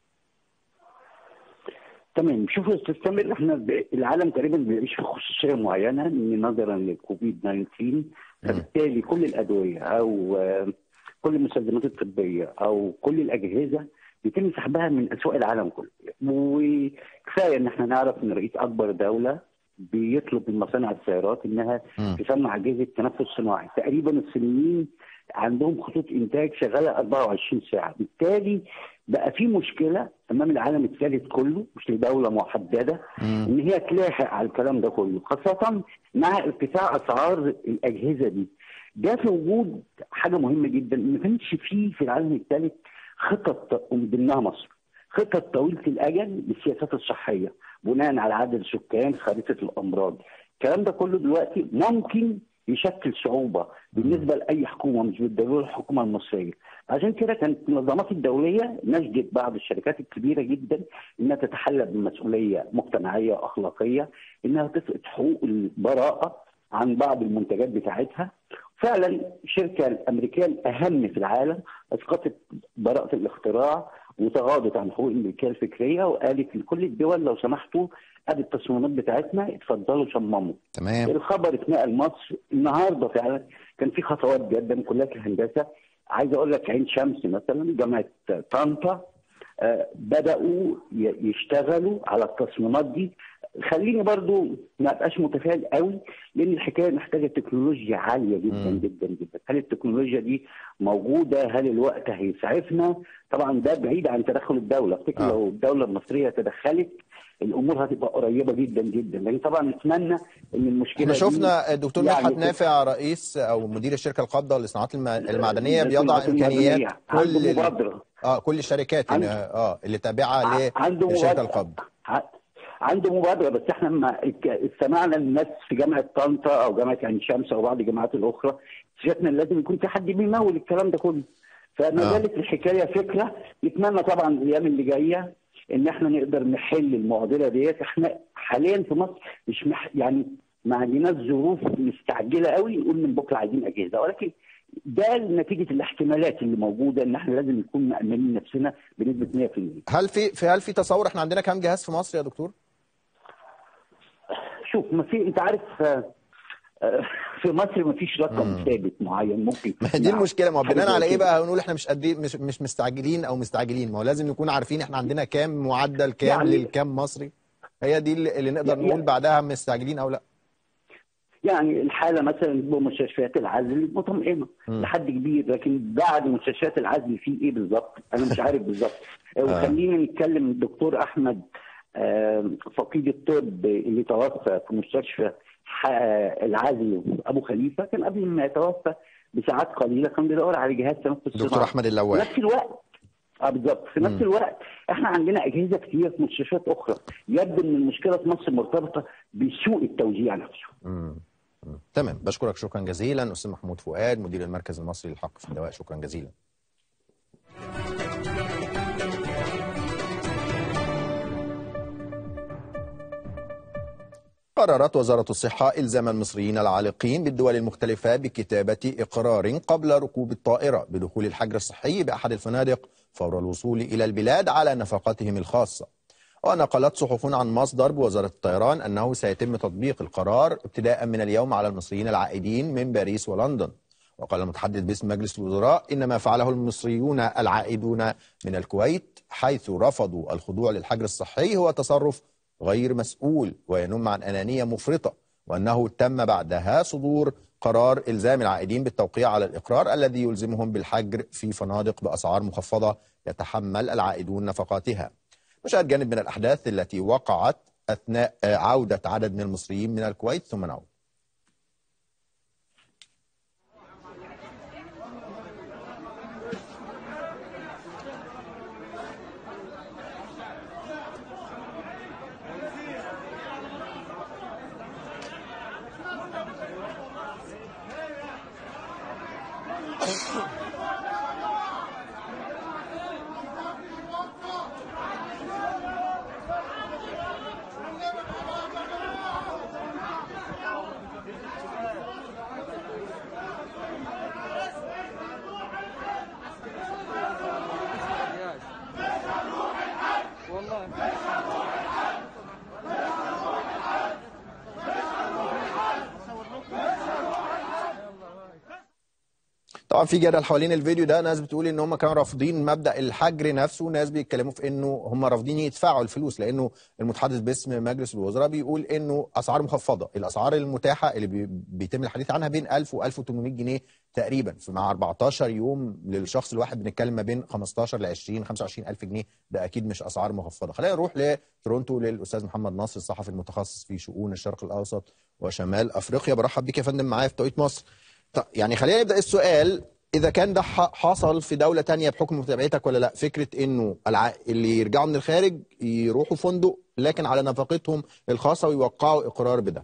تمام. شوفوا يا استاذ سامر، احنا العالم تقريبا بيعيش في خصوصيه معينه ان نظرا للكوفيد 19، فبالتالي كل الادويه او كل المستلزمات الطبيه او كل الاجهزه بيتم سحبها من اسواق العالم كله. وكفايه ان احنا نعرف ان رئيس اكبر دوله بيطلب من مصانع السيارات انها تصنع اجهزه تنفس صناعي. تقريبا الصينيين عندهم خطوط انتاج شغاله 24 ساعه، بالتالي بقى في مشكله امام العالم الثالث كله، مش لدوله محدده، ان هي تلاحق على الكلام ده كله، خاصه مع ارتفاع اسعار الاجهزه دي. ده في وجود حاجه مهمه جدا، ما كانش فيه في العالم الثالث خطط ومن ضمنها مصر، خطط طويله الاجل للسياسات الصحيه بناء على عدد السكان، خريطه الامراض. الكلام ده كله دلوقتي ممكن يشكل صعوبه بالنسبه لاي حكومه، مش بالضروره الحكومه المصريه. عشان كده كانت المنظمات الدوليه نجدت بعض الشركات الكبيره جدا انها تتحلى بمسؤوليه مجتمعيه اخلاقيه، انها تسقط حقوق البراءه عن بعض المنتجات بتاعتها. فعلا الشركه الامريكيه الاهم في العالم اسقطت براءه الاختراع وتغاضت عن حقوق الملكيه الفكريه، وقالت لكل الدول لو سمحتوا ادي التصميمات بتاعتنا، اتفضلوا صمموا. تمام. الخبر اتنقل مصر النهارده، فعلا كان في خطوات جدا من كليات الهندسه. عايز اقول لك عين شمس مثلا، جامعه طنطا، بداوا يشتغلوا على التصميمات دي. خليني برضو ما ابقاش متفائل قوي، لان الحكايه محتاجه تكنولوجيا عاليه جدا جدا جدا. هل التكنولوجيا دي موجوده؟ هل الوقت هيسعفنا؟ طبعا ده بعيد عن تدخل الدوله. افتكر لو الدوله المصريه تدخلت الامور هتبقى قريبه جدا جدا، لان طبعا نتمنى ان المشكله احنا شفنا الدكتور يعني مدحت نافع رئيس او مدير الشركه القابضه للصناعات المعدنيه بيضع امكانيات كل الشركات اللي تابعه للشركه القابضه. عنده مبادره، بس احنا ما استمعنا للناس في جامعه طنطا او جامعه عين شمس او بعض الجامعات الاخرى، شفنا لازم يكون في حد بيمول الكلام ده كله. فما زالت الحكايه فكره. نتمنى طبعا الايام اللي جايه ان احنا نقدر نحل المعضله ديت. احنا حاليا في مصر مش يعني ما عندناش ظروف مستعجله قوي نقول من بكره عايزين اجهزه، ولكن ده نتيجه الاحتمالات اللي موجوده ان احنا لازم نكون مأمنين نفسنا بنسبه 100%. هل في تصور احنا عندنا كام جهاز في مصر يا دكتور؟ شوف، ما في، انت عارف في مصر ما فيش رقم ثابت معين ممكن. ما دي المشكله. ما هو بناء على ايه بقى هنقول احنا مش قادرين، مش مستعجلين او مستعجلين؟ ما هو لازم نكون عارفين احنا عندنا كام معدل كام يعني للكام مصري. هي دي اللي نقدر نقول بعدها مستعجلين او لا. يعني الحاله مثلا بمستشفيات العزل مطمئنه لحد كبير، لكن بعد مستشفيات العزل في ايه بالظبط انا مش عارف بالظبط. وخلينا نتكلم الدكتور احمد فقيد الطب اللي توفى في مستشفى العزل ابو خليفه، كان قبل ما يتوفى بساعات قليله كان بيدور على جهاز تنفس صناعي. دكتور احمد اللواء. في نفس الوقت بالظبط في نفس الوقت احنا عندنا اجهزه كتير في مستشفيات اخرى. يبدو ان المشكله في مصر مرتبطه بسوء التوزيع نفسه. تمام. بشكرك شكرا جزيلا استاذ محمود فؤاد مدير المركز المصري للحق في الدواء. شكرا جزيلا. قررت وزارة الصحة إلزام المصريين العالقين بالدول المختلفة بكتابة إقرار قبل ركوب الطائرة بدخول الحجر الصحي بأحد الفنادق فور الوصول إلى البلاد على نفقاتهم الخاصة. ونقلت صحف عن مصدر بوزارة الطيران أنه سيتم تطبيق القرار ابتداء من اليوم على المصريين العائدين من باريس ولندن. وقال المتحدث باسم مجلس الوزراء إن ما فعله المصريون العائدون من الكويت حيث رفضوا الخضوع للحجر الصحي هو تصرف غير مسؤول وينم عن أنانية مفرطة، وأنه تم بعدها صدور قرار إلزام العائدين بالتوقيع على الإقرار الذي يلزمهم بالحجر في فنادق بأسعار مخفضة يتحمل العائدون نفقاتها. نشاهد جانب من الأحداث التي وقعت أثناء عودة عدد من المصريين من الكويت ثم نعود. طبعا في جدل حوالين الفيديو ده، ناس بتقول ان هم كانوا رافضين مبدأ الحجر نفسه، وناس بيتكلموا في انه هم رافضين يدفعوا الفلوس، لانه المتحدث باسم مجلس الوزراء بيقول انه اسعار مخفضه، الاسعار المتاحه اللي بيتم الحديث عنها بين 1000 و 1800 جنيه تقريبا، فمع 14 يوم للشخص الواحد بنتكلم ما بين 15 ل 20 25 الف جنيه، ده اكيد مش اسعار مخفضه. خلينا نروح لتورونتو للاستاذ محمد ناصر الصحفي المتخصص في شؤون الشرق الاوسط وشمال افريقيا. برحب بك يا فندم معايا في توقيت مصر. يعني خلينا نبدا السؤال، إذا كان ده حصل في دولة تانية بحكم متابعتك ولا لا، فكرة إنه اللي يرجعوا من الخارج يروحوا فندق لكن على نفقتهم الخاصة ويوقعوا إقرار بده.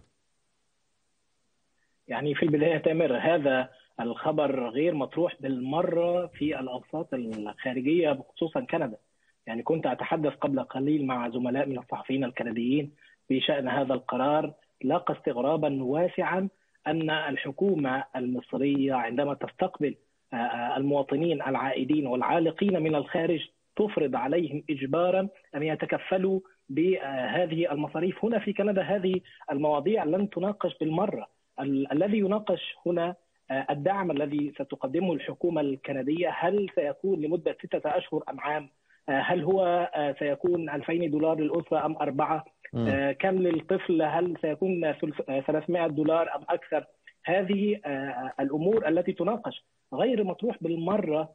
يعني في البداية تامر، هذا الخبر غير مطروح بالمرة في الأوساط الخارجية خصوصا كندا. يعني كنت أتحدث قبل قليل مع زملاء من الصحفيين الكنديين بشأن هذا القرار، لاقى استغرابا واسعا أن الحكومة المصرية عندما تستقبل المواطنين العائدين والعالقين من الخارج تفرض عليهم إجبارا أن يتكفلوا بهذه المصاريف. هنا في كندا هذه المواضيع لن تناقش بالمرة. الذي يناقش هنا الدعم الذي ستقدمه الحكومة الكندية، هل سيكون لمدة 6 أشهر أم عام؟ هل هو سيكون 2000 دولار للأسرة أم 4؟ كم للطفل؟ هل سيكون 300 دولار أم أكثر؟ هذه الأمور التي تناقش، غير مطروح بالمرة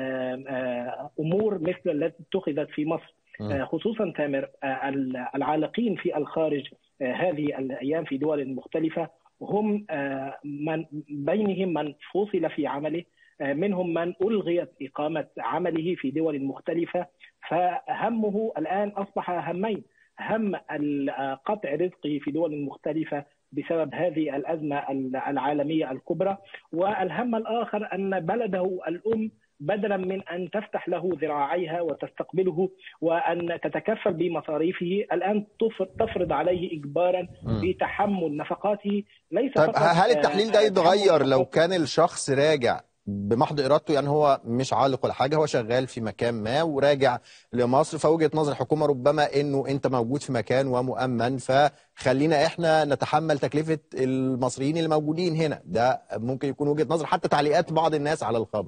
أمور مثل التي اتخذت في مصر، خصوصا تامر العالقين في الخارج هذه الأيام في دول مختلفة، هم من بينهم من فصل في عمله، منهم من ألغيت إقامة عمله في دول مختلفة، فهمه الآن أصبح همين: هم قطع رزقه في دول مختلفة بسبب هذه الأزمة العالمية الكبرى، والهم الآخر أن بلده الأم بدلا من أن تفتح له ذراعيها وتستقبله وأن تتكفل بمصاريفه، الآن تفرض عليه إجبارا بتحمل نفقاته. ليس طيب فقط هل التحليل ده يتغير لو كان الشخص راجع بمحض إرادته؟ يعني هو مش عالق ولا حاجة، هو شغال في مكان ما وراجع لمصر، فوجهة نظر الحكومة ربما إنه أنت موجود في مكان ومؤمن، فخلينا إحنا نتحمل تكلفة المصريين اللي موجودين هنا. ده ممكن يكون وجهة نظر، حتى تعليقات بعض الناس على الخبر.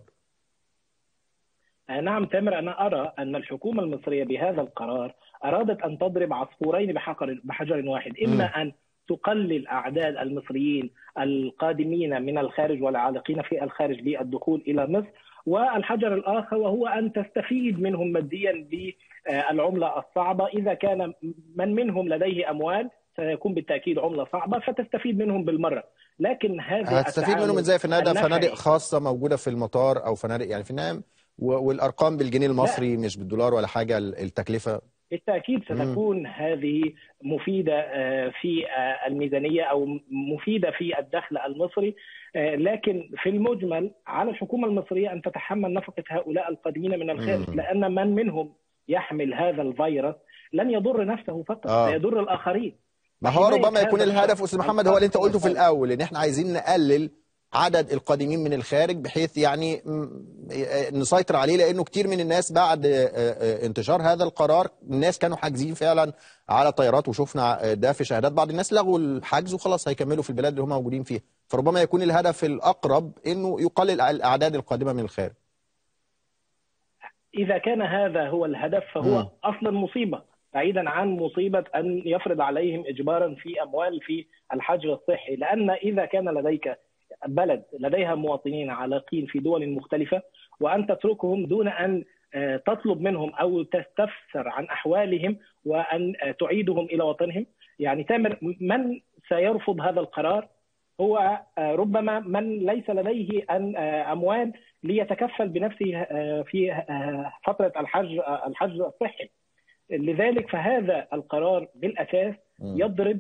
نعم تامر، أنا أرى أن الحكومة المصرية بهذا القرار أرادت أن تضرب عصفورين بحجر واحد، إما أن تقلل أعداد المصريين القادمين من الخارج والعالقين في الخارج للدخول إلى مصر، والحجر الآخر وهو أن تستفيد منهم ماديا بالعملة الصعبة. إذا كان من منهم لديه أموال سيكون بالتأكيد عملة صعبة فتستفيد منهم بالمرة. لكن هذا هتستفيد منهم ازاي؟ فنادق خاصة موجودة في المطار أو فنادق يعني في النعم، والأرقام بالجنيه المصري مش بالدولار ولا حاجة التكلفة. بالتأكيد ستكون هذه مفيدة في الميزانية أو مفيدة في الدخل المصري، لكن في المجمل على الحكومة المصرية أن تتحمل نفقة هؤلاء القادمين من الخارج، لأن من منهم يحمل هذا الفيروس لن يضر نفسه فقط، سيضر الآخرين. ما هو ربما يكون الهدف أستاذ محمد هو اللي أنت قلته في الأول، إن إحنا عايزين نقلل عدد القادمين من الخارج بحيث يعني نسيطر عليه، لأنه كتير من الناس بعد انتشار هذا القرار الناس كانوا حاجزين فعلا على طيارات، وشفنا ده في شهادات بعض الناس لغوا الحجز وخلاص هيكملوا في البلاد اللي هم موجودين فيها. فربما يكون الهدف الأقرب إنه يقلل الأعداد القادمة من الخارج. إذا كان هذا هو الهدف فهو أصلا مصيبة، بعيدا عن مصيبة أن يفرض عليهم إجبارا في أموال في الحجر الصحي. لأن إذا كان لديك بلد لديها مواطنين عالقين في دول مختلفة وأن تتركهم دون أن تطلب منهم أو تستفسر عن أحوالهم وأن تعيدهم إلى وطنهم. يعني تامر، من سيرفض هذا القرار هو ربما من ليس لديه أموال ليتكفل بنفسه في فترة الحجر الصحي. لذلك فهذا القرار بالأساس يضرب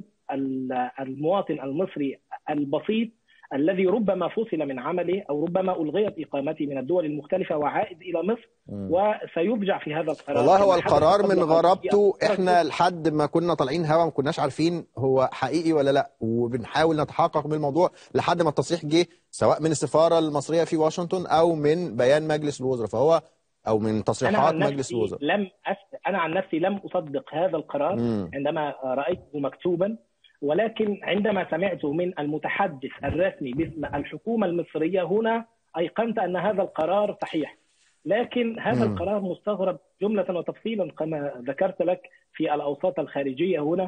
المواطن المصري البسيط الذي ربما فصل من عمله أو ربما ألغيت إقامته من الدول المختلفة وعائد إلى مصر وسيفجع في هذا القرار. والله هو القرار من غرابته احنا لحد ما كنا طالعين هوا ما كناش عارفين هو حقيقي ولا لا، وبنحاول نتحقق من الموضوع لحد ما التصريح جه سواء من السفارة المصرية في واشنطن أو من بيان مجلس الوزراء، فهو أو من تصريحات مجلس الوزراء. أنا عن نفسي لم أصدق هذا القرار عندما رأيته مكتوبا، ولكن عندما سمعته من المتحدث الرسمي باسم الحكومة المصرية هنا أيقنت أن هذا القرار صحيح. لكن هذا القرار مستغرب جملة وتفصيلا كما ذكرت لك في الأوساط الخارجية هنا.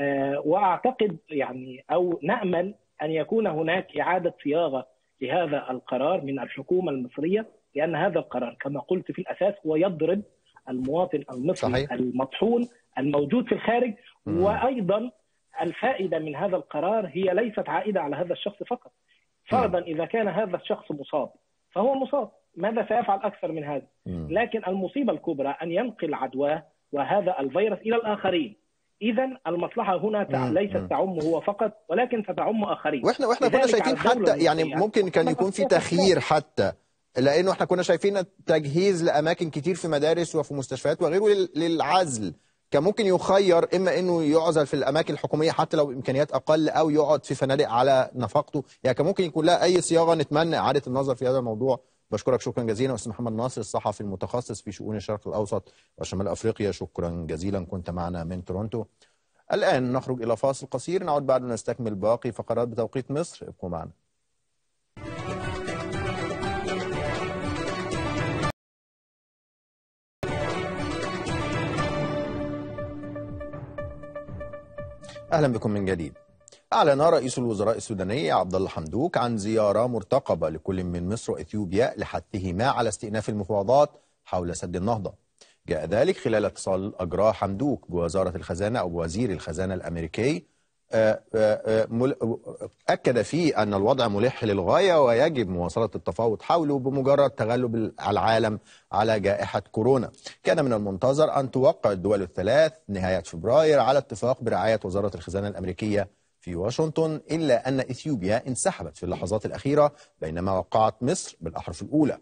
وأعتقد يعني أو نأمل أن يكون هناك إعادة صياغة لهذا القرار من الحكومة المصرية، لأن هذا القرار كما قلت في الأساس هو يضرب المواطن المصري صحيح. المطحون الموجود في الخارج. وأيضا الفائدة من هذا القرار هي ليست عائدة على هذا الشخص فقط. فرضا إذا كان هذا الشخص مصاب فهو مصاب، ماذا سيفعل أكثر من هذا؟ لكن المصيبة الكبرى أن ينقل عدواه وهذا الفيروس إلى الآخرين. إذا المصلحة هنا ليست تعم هو فقط ولكن ستعم آخرين. وإحنا كنا شايفين حتى يعني ممكن كان يكون في تخيير حتى، لأنه احنا كنا شايفين تجهيز لأماكن كتير في مدارس وفي مستشفيات وغيره للعزل. كان ممكن يخير إما إنه يعزل في الأماكن الحكومية حتى لو بإمكانيات أقل أو يقعد في فنادق على نفقته. يعني كان ممكن يكون لها أي صياغة. نتمنى إعادة النظر في هذا الموضوع. بشكرك شكرا جزيلا أستاذ محمد ناصر الصحفي المتخصص في شؤون الشرق الأوسط وشمال أفريقيا. شكرا جزيلا، كنت معنا من تورونتو. الآن نخرج إلى فاصل قصير، نعود بعد نستكمل باقي فقرات بتوقيت مصر. ابقوا معنا. أهلا بكم من جديد. أعلن رئيس الوزراء السوداني عبد الله حمدوك عن زيارة مرتقبة لكل من مصر وإثيوبيا لحثهما على استئناف المفاوضات حول سد النهضة. جاء ذلك خلال اتصال أجراه حمدوك بوزارة الخزانة أو بوزير الخزانة الأمريكي، أكد فيه أن الوضع ملح للغاية ويجب مواصلة التفاوض حوله بمجرد تغلب العالم على جائحة كورونا. كان من المنتظر أن توقع الدول الثلاث نهاية فبراير على اتفاق برعاية وزارة الخزانة الأمريكية في واشنطن، إلا أن إثيوبيا انسحبت في اللحظات الأخيرة بينما وقعت مصر بالأحرف الأولى.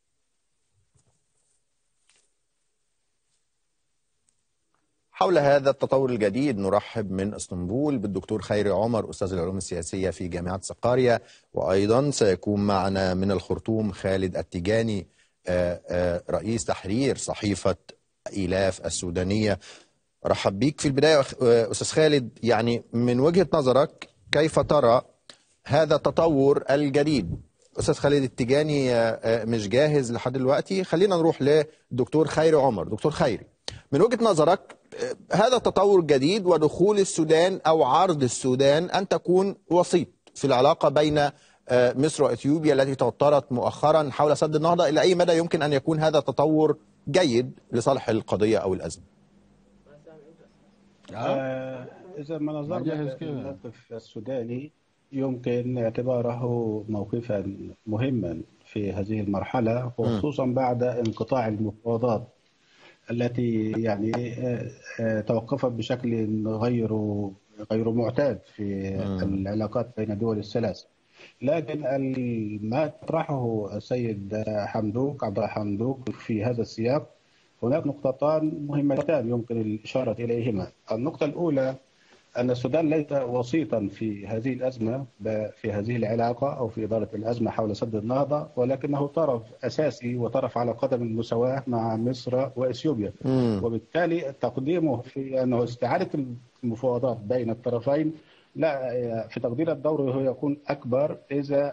حول هذا التطور الجديد نرحب من اسطنبول بالدكتور خيري عمر أستاذ العلوم السياسية في جامعة سقاريا، وأيضا سيكون معنا من الخرطوم خالد التيجاني رئيس تحرير صحيفة إيلاف السودانية. رحب بيك. في البداية أستاذ خالد، يعني من وجهة نظرك كيف ترى هذا التطور الجديد؟ أستاذ خالد التيجاني مش جاهز لحد دلوقتي، خلينا نروح لدكتور خيري عمر. دكتور خيري، من وجهة نظرك هذا التطور الجديد ودخول السودان أو عرض السودان أن تكون وسيط في العلاقة بين مصر وإثيوبيا التي توترت مؤخرا حول سد النهضة، إلى أي مدى يمكن أن يكون هذا التطور جيد لصالح القضية أو الأزمة؟ إذا ما نظرنا للموقف السوداني يمكن اعتباره موقفا مهما في هذه المرحلة، وخصوصا بعد انقطاع المفاوضات التي يعني توقفت بشكل غير معتاد في العلاقات بين الدول الثلاث. لكن ما يطرحه السيد حمدوك عبد الله حمدوك في هذا السياق، هناك نقطتان مهمتان يمكن الإشارة إليهما. النقطة الأولى أن السودان ليس وسيطا في هذه الأزمة، في هذه العلاقة أو في إدارة الأزمة حول سد النهضة، ولكنه طرف أساسي وطرف على قدم المساواة مع مصر وإثيوبيا. وبالتالي تقديمه في أنه استعادة المفاوضات بين الطرفين لا، في تقدير الدور هو يكون أكبر إذا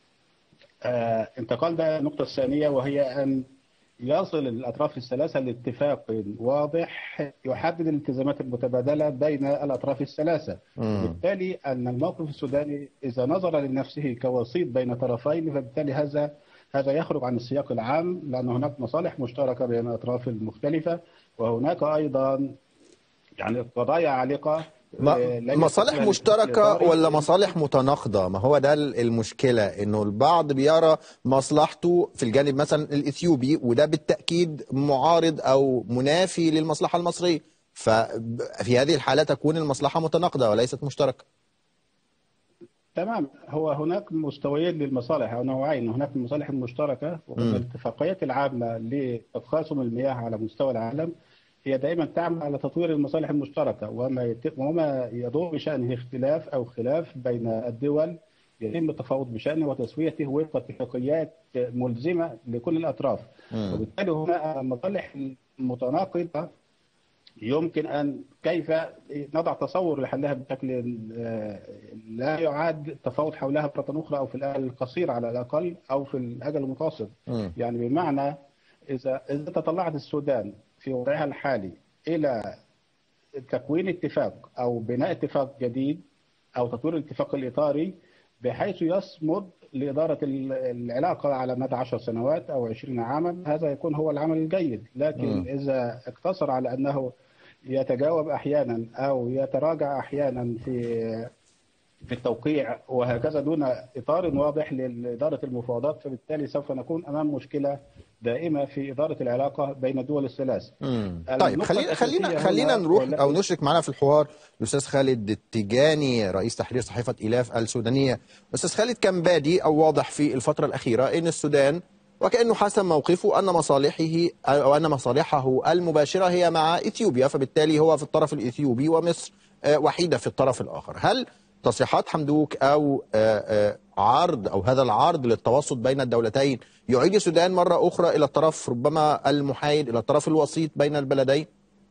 انتقلنا النقطة الثانية، وهي أن يصل الأطراف الثلاثة لاتفاق واضح يحدد الالتزامات المتبادلة بين الأطراف الثلاثة. بالتالي أن الموقف السوداني إذا نظر لنفسه كوسيط بين طرفين، فبالتالي هذا يخرج عن السياق العام، لأن هناك مصالح مشتركة بين الأطراف المختلفة، وهناك أيضا يعني قضايا عالقة مصالح مشتركة ولا مصالح متناقضة؟ ما هو ده المشكلة، انه البعض بيرى مصلحته في الجانب مثلا الاثيوبي، وده بالتأكيد معارض او منافي للمصلحة المصرية، ففي هذه الحالة تكون المصلحة متناقضة وليست مشتركة. تمام، هو هناك مستويين للمصالح او نوعين، هناك المصالح المشتركة والاتفاقيات العامة لتقاسم المياه على مستوى العالم هي دائما تعمل على تطوير المصالح المشتركة، وما يدور بشأنه اختلاف أو خلاف بين الدول يتم التفاوض بشأنه وتسويته وفق اتفاقيات ملزمة لكل الأطراف. وبالتالي هنا المصالح المتناقضة يمكن أن كيف نضع تصور لحلها بشكل لا يعاد التفاوض حولها مرة أخرى، أو في الأجل القصير على الأقل أو في الأجل المتوسط. يعني بمعنى إذا تطلعت السودان في وضعها الحالي إلى تكوين اتفاق أو بناء اتفاق جديد أو تطوير الاتفاق الإطاري بحيث يصمد لإدارة العلاقة على مدى 10 سنوات أو 20 عاما، هذا يكون هو العمل الجيد. لكن إذا اقتصر على أنه يتجاوب أحيانا أو يتراجع أحيانا في التوقيع وهكذا دون إطار واضح لإدارة المفاوضات، فبالتالي سوف نكون أمام مشكلة دائمة في إدارة العلاقة بين الدول الثلاث. طيب خلينا نروح أو نشرك معنا في الحوار الأستاذ خالد التيجاني رئيس تحرير صحيفة إلاف السودانية. أستاذ خالد، كان بادي أو واضح في الفترة الأخيرة أن السودان وكأنه حسم موقفه أن مصالحه المباشرة هي مع إثيوبيا، فبالتالي هو في الطرف الإثيوبي ومصر وحيدة في الطرف الآخر. هل تصريحات حمدوك أو عرض أو هذا العرض للتوسط بين الدولتين يعيد السودان مرة أخرى إلى الطرف ربما المحايد، إلى الطرف الوسيط بين البلدين؟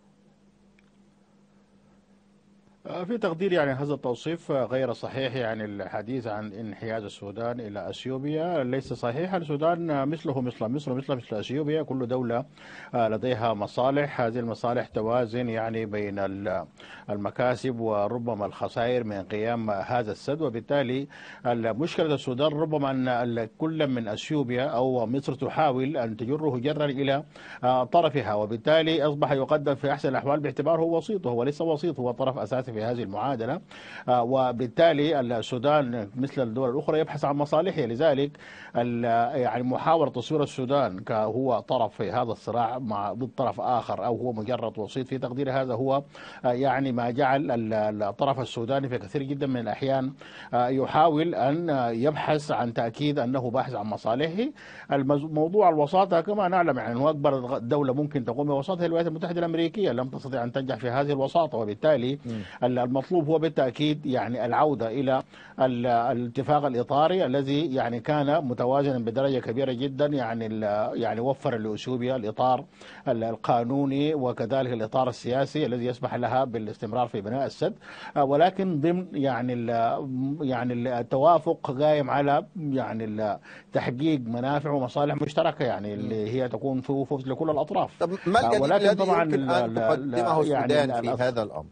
في تقدير يعني هذا التوصيف غير صحيح. يعني الحديث عن انحياز السودان إلى أثيوبيا ليس صحيح. السودان مثله مثل مصر، مثل أثيوبيا، كل دولة لديها مصالح. هذه المصالح توازن يعني بين المكاسب وربما الخسائر من قيام هذا السد. وبالتالي مشكلة السودان ربما أن كل من أثيوبيا أو مصر تحاول أن تجره جرا إلى طرفها، وبالتالي أصبح يقدم في أحسن الأحوال باعتباره وسيط، وهو ليس وسيط، هو طرف أساسي في هذه المعادلة. وبالتالي السودان مثل الدول الأخرى يبحث عن مصالحه. لذلك يعني محاولة تصوير السودان كهو طرف في هذا الصراع مع ضد طرف آخر أو هو مجرد وسيط، في تقدير هذا هو يعني ما جعل الطرف السوداني في كثير جدا من الأحيان يحاول أن يبحث عن تأكيد أنه باحث عن مصالحه. موضوع الوساطة كما نعلم يعني هو أكبر دولة ممكن تقوم بوساطة هي الولايات المتحدة الأمريكية، لم تستطع أن تنجح في هذه الوساطة. وبالتالي المطلوب هو بالتأكيد يعني العودة إلى الاتفاق الإطاري الذي يعني كان متوازنا بدرجة كبيرة جدا، يعني وفر لأثيوبيا الإطار القانوني وكذلك الإطار السياسي الذي يسمح لها بالاستمرار في بناء السد، ولكن ضمن يعني التوافق قائم على يعني تحقيق منافع ومصالح مشتركة يعني اللي هي تكون في فوز لكل الأطراف. طب ما الجديد الذي يمكن أن تقدمه السودان في هذا الأمر؟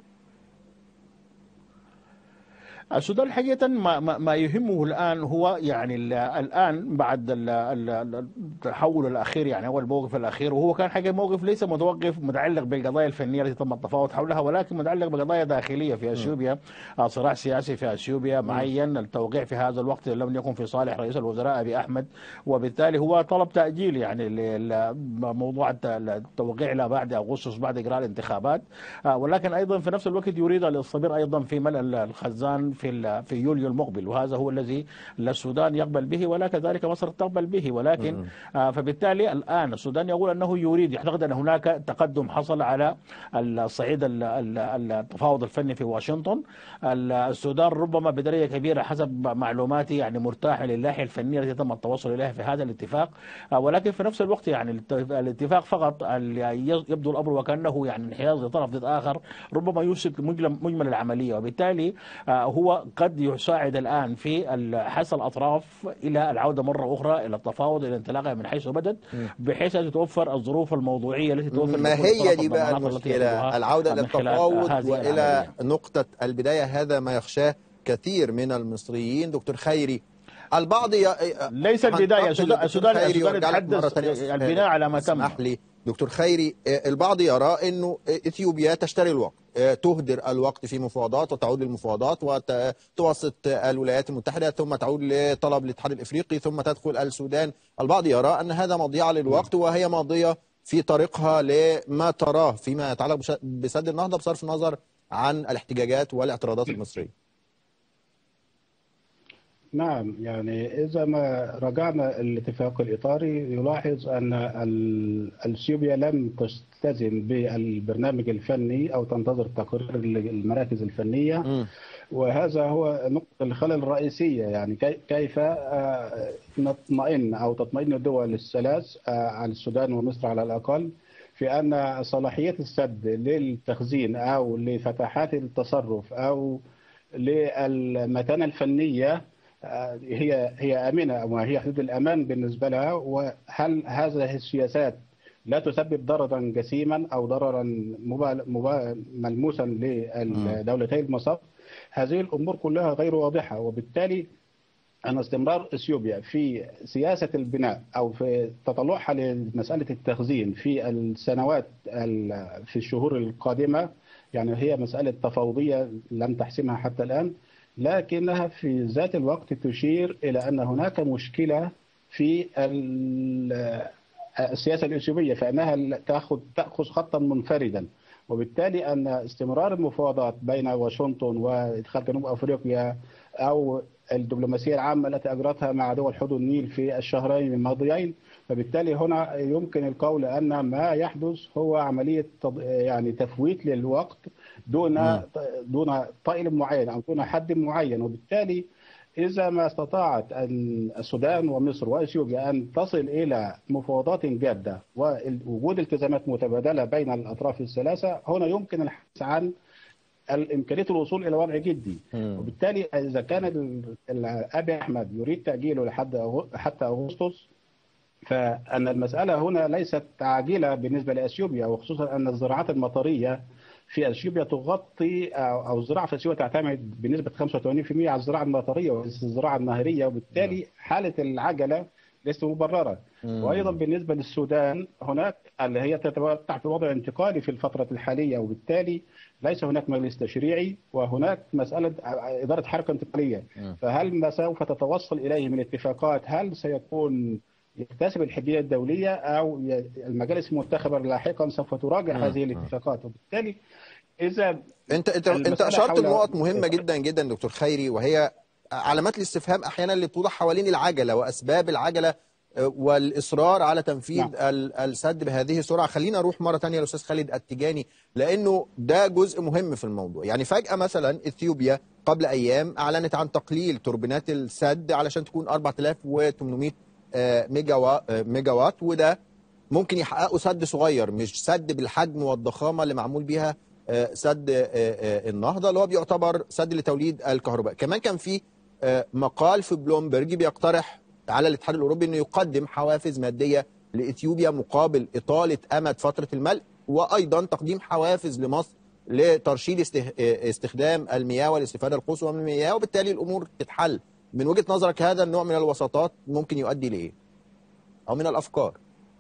السودان حقيقة ما يهمه الآن هو يعني الآن بعد التحول الأخير، يعني هو الموقف الأخير، وهو كان حقيقة موقف ليس متعلق بالقضايا الفنية التي تم التفاوض حولها، ولكن متعلق بقضايا داخلية في أثيوبيا، صراع سياسي في أثيوبيا معين. التوقيع في هذا الوقت لم يكن في صالح رئيس الوزراء أبي أحمد، وبالتالي هو طلب تأجيل يعني موضوع التوقيع إلى بعد أغسطس بعد إجراء الانتخابات، ولكن أيضا في نفس الوقت يريد الاستمرار أيضا في ملء الخزان في يوليو المقبل، وهذا هو الذي السودان يقبل به ولا كذلك مصر تقبل به. ولكن فبالتالي الآن السودان يقول أنه يريد، يعتقد أن هناك تقدم حصل على الصعيد التفاوض الفني في واشنطن. السودان ربما بدرجة كبيرة حسب معلوماتي يعني مرتاح للناحية الفنية التي تم التوصل إليها في هذا الاتفاق، ولكن في نفس الوقت يعني الاتفاق فقط يبدو الأمر وكأنه يعني انحياز لطرف ضد آخر ربما يفسد مجمل العملية. وبالتالي هو قد يساعد الآن في حث الأطراف إلى العودة مرة أخرى إلى التفاوض، إلى انطلاقها من حيث بدت، بحيث أن تتوفر الظروف الموضوعية التي توفر. ما هي دي بقى المشكلة؟ العودة إلى التفاوض وإلى نقطة البداية، هذا ما يخشاه كثير من المصريين. دكتور خيري، البعض ليس البداية. السودان يتحدث البناء على ما تم. اسمح لي دكتور خيري، البعض يرى أنه إثيوبيا تشتري الوقت، تهدر الوقت في مفاوضات وتعود للمفاوضات وتوسط الولايات المتحدة ثم تعود لطلب الاتحاد الإفريقي ثم تدخل السودان. البعض يرى أن هذا مضيعة للوقت وهي ماضية في طريقها لما تراه فيما يتعلق بسد النهضة بصرف النظر عن الاحتجاجات والاعتراضات المصرية. نعم، يعني إذا ما رجعنا الاتفاق الإطاري يلاحظ أن أثيوبيا لم تلتزم بالبرنامج الفني أو تنتظر تقرير المراكز الفنية، وهذا هو نقطة الخلل الرئيسية. يعني كيف نطمئن أو تطمئن الدول الثلاث على السودان ومصر على الأقل في أن صلاحية السد للتخزين أو لفتحات التصرف أو للمتانة الفنية هي آمنة وهي حدود الأمان بالنسبة لها، وهل هذه السياسات لا تسبب ضررا جسيما أو ضررا ملموسا لدولتي المصب؟ هذه الأمور كلها غير واضحة، وبالتالي أن استمرار إثيوبيا في سياسة البناء أو في تطلعها لمسألة التخزين في السنوات في الشهور القادمة، يعني هي مسألة تفاوضية لم تحسمها حتى الآن، لكنها في ذات الوقت تشير إلى أن هناك مشكلة في السياسة الإثيوبية، فإنها تأخذ خطا منفردا، وبالتالي أن استمرار المفاوضات بين واشنطن وإدخال جنوب أفريقيا أو الدبلوماسية العامة التي أجرتها مع دول حوض النيل في الشهرين الماضيين، فبالتالي هنا يمكن القول أن ما يحدث هو عملية يعني تفويت للوقت دون طائل معين أو دون حد معين. وبالتالي إذا ما استطاعت أن السودان ومصر وإثيوبيا أن تصل إلى مفاوضات جادة ووجود التزامات متبادلة بين الأطراف الثلاثة، هنا يمكن الحديث عن إمكانية الوصول إلى وضع جدي. وبالتالي إذا كان أبي أحمد يريد تأجيله حتى أغسطس، فأن المسألة هنا ليست عاجلة بالنسبة لأثيوبيا، وخصوصا أن الزراعات المطرية في اثيوبيا تغطي او الزراعه في اثيوبيا تعتمد بنسبه 85% على الزراعه المطريه وليس الزراعه النهريه، وبالتالي حاله العجله ليست مبرره. وايضا بالنسبه للسودان هناك اللي هي تتوقع في وضع انتقالي في الفتره الحاليه، وبالتالي ليس هناك مجلس تشريعي وهناك مساله اداره حركه انتقاليه، فهل ما سوف تتوصل اليه من اتفاقات هل سيكون يكتسب الحجيه الدوليه او المجالس المنتخبه لاحقا سوف تراجع هذه الاتفاقات؟ وبالتالي اذا انت اشرت لنقط مهمه جدا جدا دكتور خيري، وهي علامات الاستفهام احيانا اللي بتوضح حوالين العجله واسباب العجله والاصرار على تنفيذ السد بهذه السرعه. خلينا نروح مره ثانيه للاستاذ خالد التجاني لانه ده جزء مهم في الموضوع. يعني فجاه مثلا اثيوبيا قبل ايام اعلنت عن تقليل توربينات السد علشان تكون 4800 ميجا وات، وده ممكن يحققوا سد صغير مش سد بالحجم والضخامه اللي معمول بيها سد النهضه اللي هو بيعتبر سد لتوليد الكهرباء. كمان كان في مقال في بلومبرج بيقترح على الاتحاد الاوروبي انه يقدم حوافز ماديه لاثيوبيا مقابل اطاله امد فتره الملء، وايضا تقديم حوافز لمصر لترشيد استخدام المياه والاستفاده القصوى من المياه، وبالتالي الامور تتحل. من وجهه نظرك هذا النوع من الوساطات ممكن يؤدي لايه؟ او من الافكار؟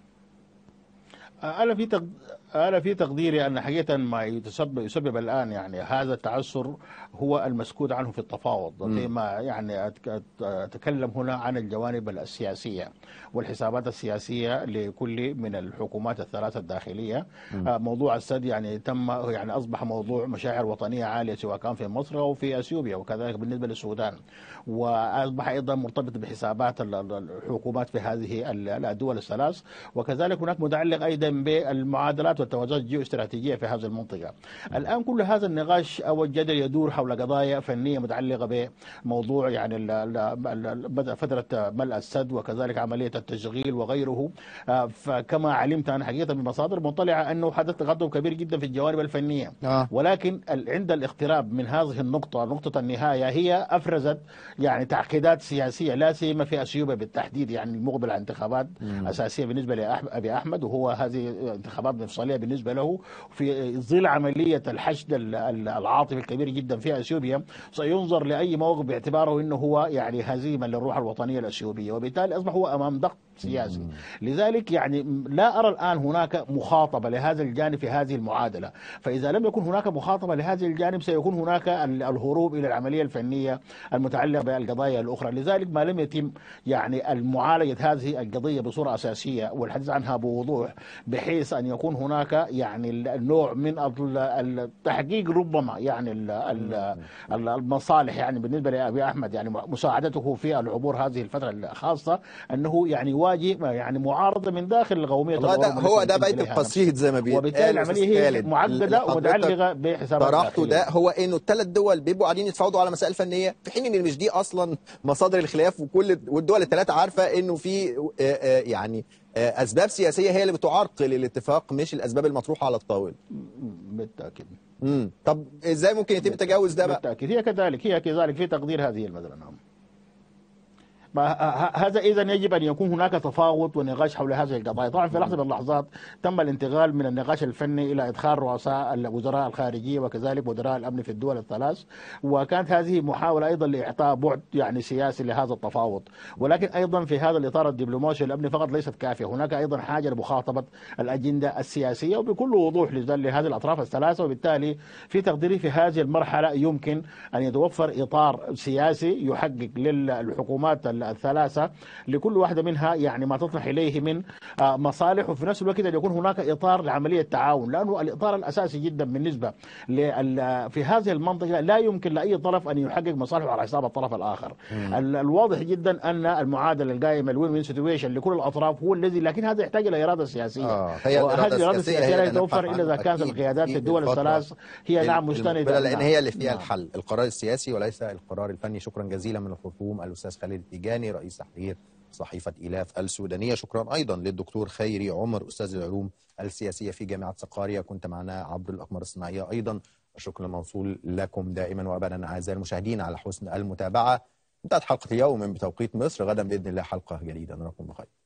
أنا في تقديري أن حقيقة ما يسبب الآن يعني هذا التعثر هو المسكوت عنه في التفاوض، فيما يعني أتكلم هنا عن الجوانب السياسية والحسابات السياسية لكل من الحكومات الثلاثة الداخلية. موضوع السد يعني يعني أصبح موضوع مشاعر وطنية عالية سواء كان في مصر أو في أثيوبيا، وكذلك بالنسبة للسودان، وأصبح أيضا مرتبط بحسابات الحكومات في هذه الدول الثلاث، وكذلك هناك متعلق أيضا بالمعادلات والتوازنات الجيوستراتيجية في هذه المنطقة. الآن كل هذا النقاش أو الجدل يدور حول قضايا فنية متعلقة بموضوع يعني بدأ فترة ملء السد وكذلك عملية التشغيل وغيره. فكما علمت أنا حقيقة بمصادر مطلعة أنه حدث تقدم كبير جدا في الجوانب الفنية، ولكن عند الاقتراب من هذه النقطة، نقطة النهاية، هي أفرزت يعني تعقيدات سياسية لا سيما في أثيوبيا بالتحديد، يعني المقبل على انتخابات أساسية بالنسبة لأبي أحمد، وهو هذه انتخابات مفصلية المثالية بالنسبة له في ظل عملية الحشد العاطفي الكبير جدا في أثيوبيا، سينظر لأي موقف باعتباره أنه هو يعني هزيمة للروح الوطنية الأثيوبية، وبالتالي أصبح هو أمام ضغط سياسي. لذلك يعني لا أرى الآن هناك مخاطبة لهذا الجانب في هذه المعادلة. فإذا لم يكن هناك مخاطبة لهذا الجانب سيكون هناك الهروب إلى العملية الفنية المتعلقة بالقضايا الأخرى. لذلك ما لم يتم يعني معالجة هذه القضية بصورة أساسية والحديث عنها بوضوح، بحيث أن يكون هناك يعني النوع من التحقيق ربما يعني المصالح يعني بالنسبة لأبي أحمد، يعني مساعدته في العبور هذه الفترة الخاصة، أنه يعني يواجه يعني معارضة من داخل القومية. هو ده بيت القصيد زي ما بيقال، وبالتالي العملية هي معقدة ومتعلقة بحسابات طرحته ده هو انه الثلاث دول بيبقوا قاعدين يتفاوضوا على مسائل فنيه، في حين ان مش دي اصلا مصادر الخلاف، والدول الثلاثه عارفه انه في يعني اسباب سياسيه هي اللي بتعرقل الاتفاق، مش الاسباب المطروحه على الطاوله. بالتاكيد. طب ازاي ممكن يتم تجاوز ده بقى؟ بالتاكيد هي كذلك في تقدير هذه المساله. نعم. هذا إذا يجب أن يكون هناك تفاوض ونقاش حول هذه القضايا. طبعا في لحظة من اللحظات تم الانتقال من النقاش الفني إلى إدخال رؤساء وزراء الخارجية وكذلك وزراء الأمن في الدول الثلاث، وكانت هذه محاولة أيضا لإعطاء بعد يعني سياسي لهذا التفاوض. ولكن أيضا في هذا الإطار الدبلوماسي الأمني فقط ليست كافية، هناك أيضا حاجة لمخاطبة الأجندة السياسية وبكل وضوح لهذه الأطراف الثلاثة. وبالتالي في تقديري في هذه المرحلة يمكن أن يتوفر إطار سياسي يحقق للحكومات الثلاثة لكل واحدة منها يعني ما تطمح إليه من مصالح، وفي نفس الوقت أن يكون هناك إطار لعملية تعاون، لأنه الإطار الأساسي جدا بالنسبة في هذه المنطقة لا يمكن لأي طرف أن يحقق مصالحه على حساب الطرف الآخر. الواضح جدا أن المعادلة القائمة الوين وين سيتويشن لكل الأطراف هو الذي، لكن هذا يحتاج إلى إرادة سياسية. وهذه الإرادة السياسية لا تتوفر إلا إذا كانت القيادات في الدول الثلاث هي نعم مستندة، لأن هي اللي فيها الحل، القرار السياسي وليس القرار الفني. شكرا جزيلا من الخرطوم الأستاذ خالد التيجاني رئيس تحرير صحيفة إيلاف السودانية. شكرا أيضا للدكتور خيري عمر أستاذ العلوم السياسية في جامعة سقاريا، كنت معنا عبر الأقمار الصناعية أيضا. الشكر الموصول لكم دائما وأبدا أعزائي المشاهدين على حسن المتابعة. انتهت حلقة اليوم من بتوقيت مصر، غدا بإذن الله حلقة جديدة، نراكم بخير.